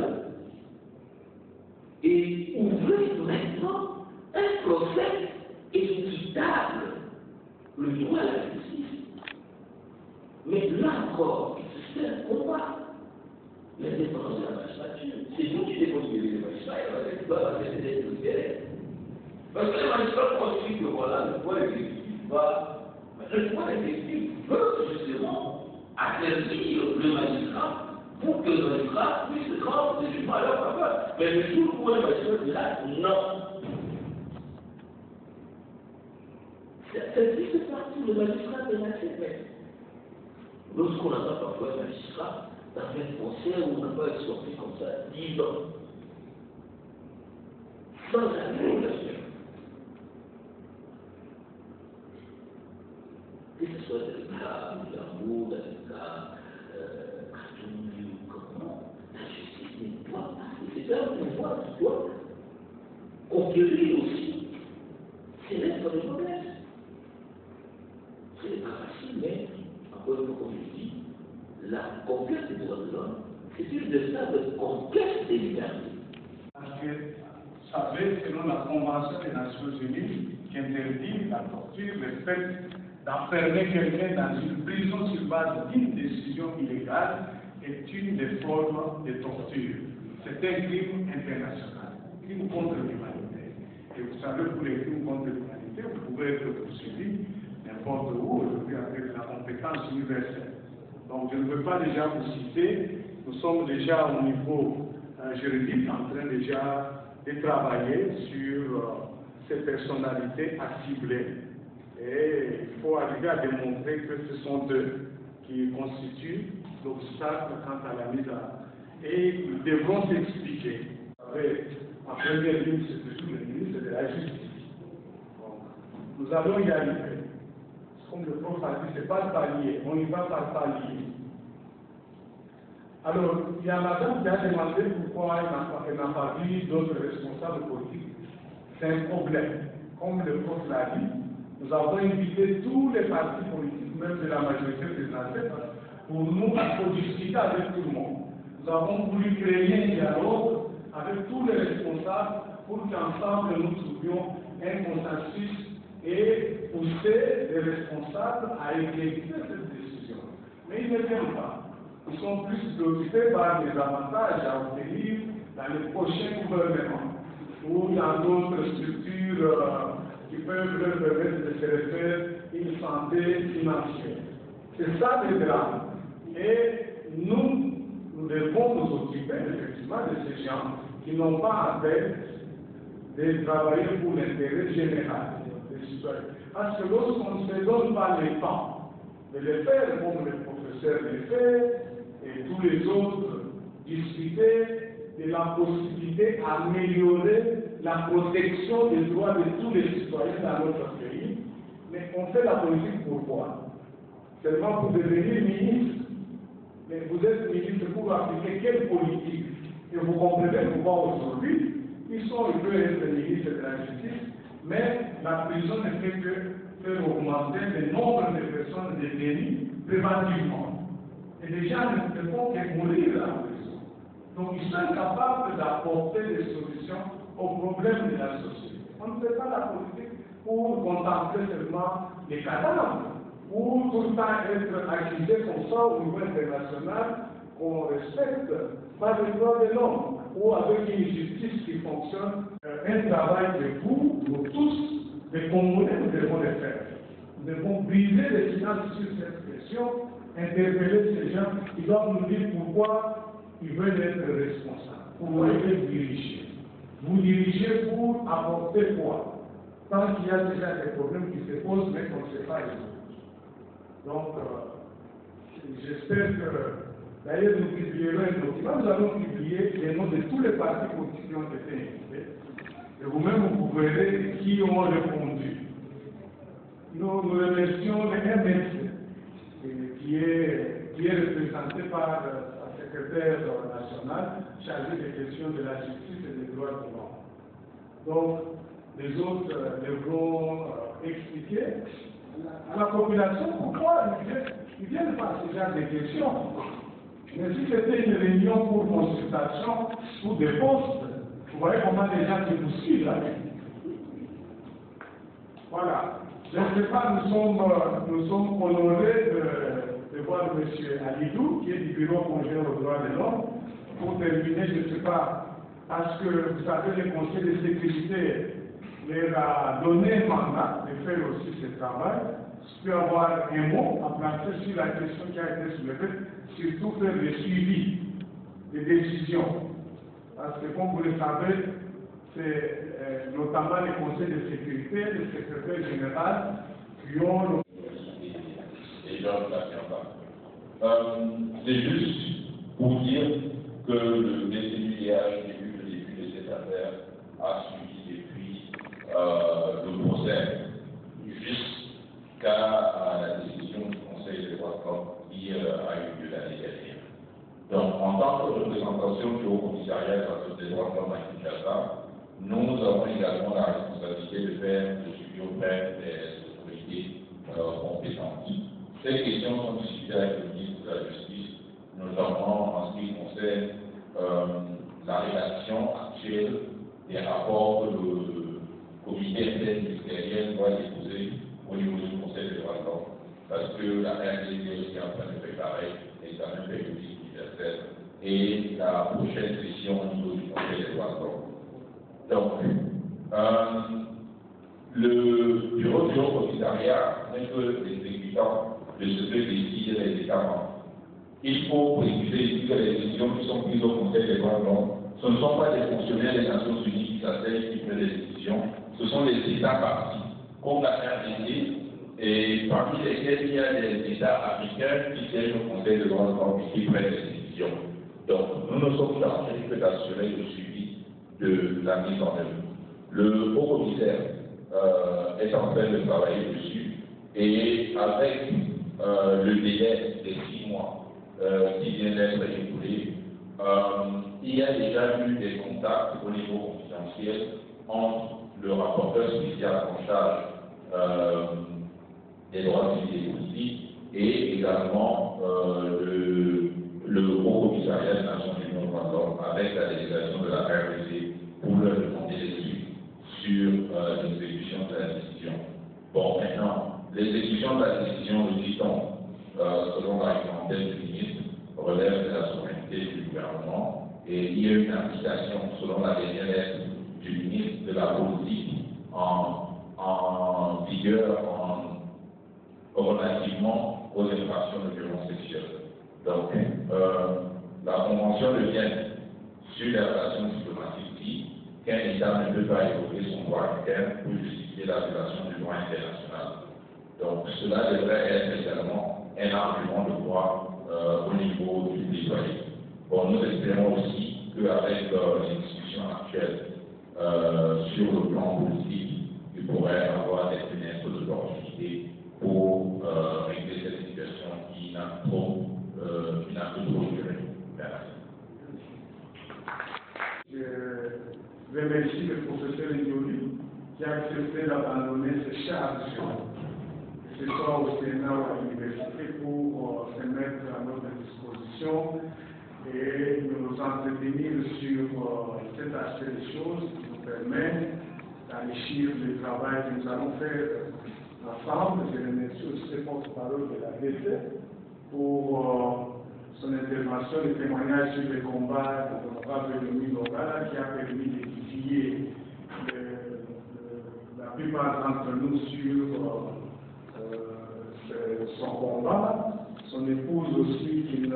et ouvrez maintenant un procès équitable, le droit à la justice. Mais là encore, c'est un combat. L'indépendance de la magistrature, c'est nous qui déposons les magistrats et on va les libérer. Parce que les magistrats considèrent que voilà, le pouvoir exécutif va. Le pouvoir exécutif veut justement interdire le magistrat pour que le magistrat puisse rendre des jugements à leur faveur. Mais le jour où le magistrat dit là, non. Ça existe partout, le magistrat est accepté. Lorsqu'on entend parfois un magistrat dans un procès où on n'a pas sorti comme ça 10 ans, sans accumulation, que ce soit dans le cas d'amour, dans le cas la justice n'est pas, c'est un pouvoir qui doit conquérir aussi ses lettres de noblesse. Ce n'est pas facile, mais encore une fois, comme je dis, la conquête des droits de l'homme, c'est une véritable conquête des libertés. Parce que, vous savez, selon la Convention des Nations Unies, qui interdit la torture, le fait d'enfermer quelqu'un dans une prison sur base d'une décision illégale est une des formes de torture. C'est un crime international, crime contre l'humanité. Et vous savez, pour les crimes contre l'humanité, vous pouvez être poursuivi n'importe où aujourd'hui avec la compétence universelle. Donc je ne veux pas déjà vous citer, nous sommes déjà au niveau juridique en train déjà de travailler sur ces personnalités à cibler. Et il faut arriver à démontrer que ce sont eux qui constituent l'obstacle quant à la mise à... Et ils devront s'expliquer. En première ligne, c'est toujours le ministre de la Justice. Donc, nous allons y arriver. Comme le prof a dit, ce n'est pas le palier, on y va par palier. Alors, il y a madame qui a demandé pourquoi elle n'a pas vu d'autres responsables politiques. C'est un problème. Comme le prof l'a dit, nous avons invité tous les partis politiques, même de la majorité présidentielle, pour nous, il faut discuter avec tout le monde. Nous avons voulu créer un dialogue avec tous les responsables pour qu'ensemble nous trouvions un consensus et pousser les responsables à exécuter cette décision. Mais ils ne viennent pas. Ils sont plus préoccupés par les avantages à obtenir dans les prochains gouvernements ou dans d'autres structures qui peuvent leur permettre de se refaire une santé financière. C'est ça le drame. Et nous devons nous occuper effectivement de ces gens qui n'ont pas en tête de travailler pour l'intérêt général des citoyens. Parce que lorsqu'on ne se donne pas le temps de le faire comme le professeur le fait, et tous les autres, discuter de la possibilité d'améliorer la protection des droits de tous les citoyens dans notre pays, mais on fait la politique pourquoi? Seulement pour devenir ministre. Mais vous êtes ministre pour appliquer quelle politique? Et vous comprenez pourquoi aujourd'hui, ils peuvent être ministres de la justice, mais la prison ne fait que faire augmenter le nombre de personnes détenues préventivement. Et les gens ne font que mourir dans la prison. Donc ils sont capables d'apporter des solutions aux problèmes de la société. On ne fait pas la politique pour contempler seulement les cadavres, ou tout le temps être accusé comme ça au niveau international, qu'on respecte pas les droits de l'homme, ou avec une justice qui fonctionne, un travail de vous, nous tous, les Congolais, nous devons le faire. Nous devons briser les silences sur cette question, interpeller ces gens, ils doivent nous dire pourquoi ils veulent être responsables, pourquoi ils veulent diriger. Vous dirigez pour apporter quoi? Tant qu'il y a déjà des problèmes qui se posent, mais qu'on ne sait pas résoudre. Donc, j'espère que, d'ailleurs, nous publierons un document, nous allons publier les noms de tous les partis politiques qui ont été invités. Et vous-même, vous verrez qui ont répondu. Nous remercions le MNC, qui est représenté par un secrétaire national chargé des questions de la justice et des droits de l'homme. Donc, les autres devront expliquer à la population pourquoi ils viennent par ce genre de questions. Mais si c'était une réunion pour consultation ou des postes, vous voyez comment les gens qui vous suivent là. Voilà. Je ne sais pas, nous sommes honorés de voir M. Alidou, qui est du Bureau congénère aux droits de l'homme. Pour terminer, je ne sais pas, parce que vous savez, le Conseil de sécurité leur a donné un mandat de faire aussi ce travail. Je peux avoir un mot à placer sur la question qui a été soulevée, surtout faire le suivi des décisions. Parce que, comme vous le savez, c'est notamment le Conseil de sécurité, le secrétaire général, qui ont le... Et Georges c'est juste pour dire que le DCUDH, le début de cette affaire, a suivi depuis le procès jusqu'à la décision du Conseil des droits de l'homme qui a eu lieu l'année dernière. Donc, en tant que représentation du Haut-Commissariat des droits de l'homme à Kinshasa, nous avons également la responsabilité de faire le suivi auprès des autorités compétentes. Ces questions sont discutées avec le ministre de la Justice, notamment en ce qui concerne la rédaction actuelle des rapports que le comité interministériel doit déposer au niveau du Conseil des droits de l'homme, parce que la RDC est aussi en train de préparer l'examen périodique universel et la prochaine session au niveau du Conseil des droits de l'homme. Donc, le bureau du Haut-Commissariat n'est que l'exécutant de ce que décident les États membres. Il faut préciser ici que les décisions qui sont prises au Conseil des droits de l'homme ce ne sont pas des fonctionnaires des Nations Unies qui s'asseyent, qui prennent des décisions, ce sont les États partis, comme la RDC, et parmi lesquels il y a des États africains qui siègent au Conseil de droits de l'homme et qui prennent des décisions. Donc, nous ne sommes chargés que d'assurer le suivi de la mise en œuvre. Le haut commissaire est en train de travailler dessus, et avec le délai des 6 mois qui vient d'être écoulé, il y a déjà eu des contacts au niveau confidentiel entre le rapporteur spécial en charge des droits civils et politiques et également le Haut Commissariat des Nations Unies aux droits de l'homme avec la délégation de la RDC pour leur demander des suites sur l'exécution de la décision. Bon, maintenant, l'exécution de la décision, nous dit-on, selon la réglementaire du ministre, relève de la souveraineté du gouvernement, et il y a une application, selon la dernière lettre du ministre de la politique, en vigueur relativement aux infractions de violence sexuelle. Donc, la Convention de Vienne sur les relations diplomatiques dit qu'un État ne peut pas évoquer son droit interne pour justifier la violation du droit international. Donc, cela devrait être également un argument de droit au niveau du plaidoyer. Bon, nous espérons aussi qu'avec les discussions actuelles sur le plan politique, il pourrait avoir des fenêtres d'opportunité pour régler cette situation qui n'a que trop duré. Merci. Je remercie le professeur Ndioli qui a accepté d'abandonner ses charges, que ce soit au Sénat ou à l'université, pour se mettre à notre disposition et nous entretenir sur cet aspect des choses qui nous permet d'enrichir le travail que nous allons faire ensemble. Je remercie aussi le porte-parole de la DT pour son intervention, le témoignage sur le combat de l'honorable Denis Longala qui a permis d'édifier la plupart d'entre nous sur son combat. Son épouse aussi qui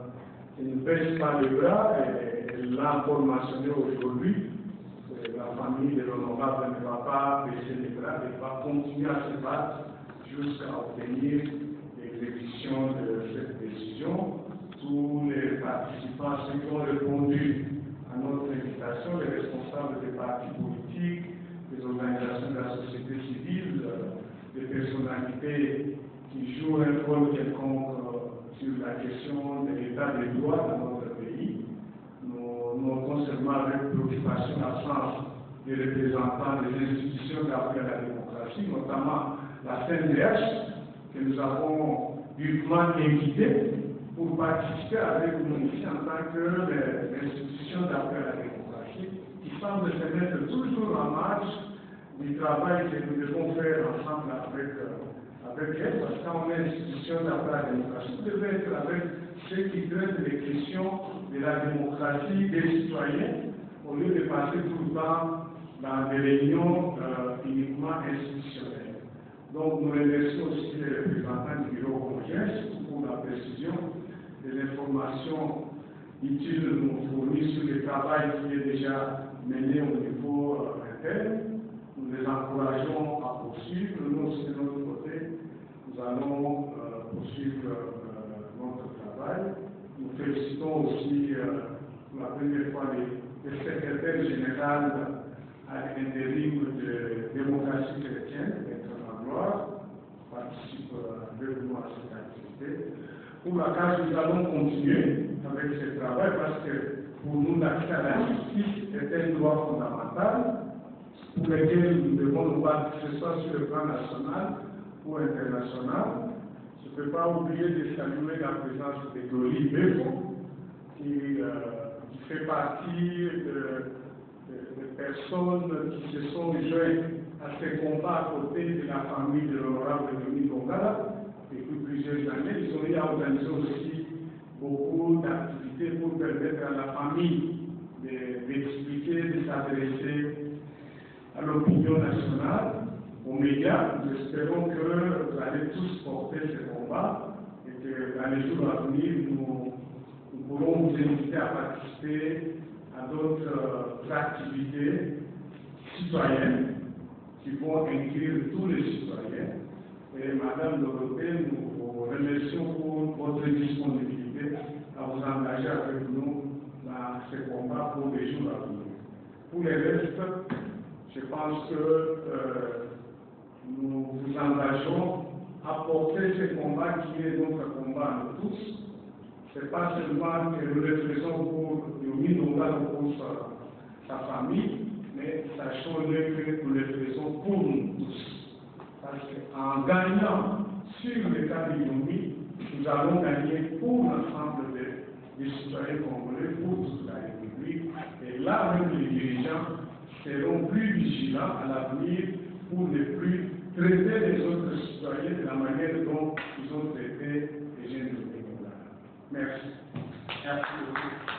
ne baisse pas les bras, elle l'a encore mentionné aujourd'hui. La famille de l'honorable ne va pas baisser les bras, elle va continuer à se battre jusqu'à obtenir l'exécution de cette décision. Tous les participants, ceux qui ont répondu à notre invitation, les responsables des partis politiques, des organisations de la société civile, des personnalités qui jouent un rôle quelconque sur la question de l'état des droits dans notre pays. Nous notons seulement avec préoccupation l'absence des représentants des institutions d'appui à la démocratie, notamment la CNDH, que nous avons durement invité pour participer avec nous ici en tant que l'institution d'appui à la démocratie, qui semble se mettre toujours en marche du travail que nous devons faire ensemble avec elle, parce que quand on est institution d'appui à la démocratie, vous devez être avec ceux qui traitent les questions de la démocratie des citoyens, au lieu de passer tout le temps dans des réunions uniquement institutionnelles. Donc nous remercions aussi les représentants du bureau conjoint pour la précision des informations utiles nous fournir sur le travail qui est déjà mené au niveau interne. Nous les encourageons à poursuivre. Nous aussi de notre côté, nous allons poursuivre notre travail. Nous félicitons aussi pour la première fois le secrétaire général à l'intérim de démocratie chrétienne, Bertrand Magloire, participe avec nous à cette activité. Pour laquelle nous allons continuer avec ce travail parce que pour nous, l'accès à la justice est un droit fondamental pour lequel nous devons nous battre, que ce soit sur le plan national ou international. Je ne peux pas oublier de saluer la présence de Doli Befo, qui fait partie des personnes qui se sont jointes à ce combat à côté de la famille de l'honorable Denis Longala. Depuis plusieurs années, ils ont eu à organiser aussi beaucoup d'activités pour permettre à la famille d'expliquer, de s'adresser à l'opinion nationale, aux médias. Nous espérons que vous allez tous porter ce combat et que dans les jours à venir, nous pourrons vous inviter à participer à d'autres activités citoyennes qui vont inclure tous les citoyens. Et Madame Dorothée, nous vous remercions pour votre disponibilité à vous engager avec nous dans ce combat pour les jours à venir. Pour les restes, je pense que nous vous engageons à porter ce combat qui est notre combat à nous tous. Ce n'est pas seulement que nous le faisons pour Yomi Ndonga ou pour sa famille, mais sachons-le que nous le faisons pour nous tous. Parce qu'en gagnant sur le cas de Yomi, nous allons gagner pour l'ensemble des citoyens congolais, pour toute la République. Et là, même les dirigeants seront plus vigilants à l'avenir pour ne plus traiter les autres citoyens de la manière dont ils ont traité les jeunes de Congolais. Merci. Merci beaucoup.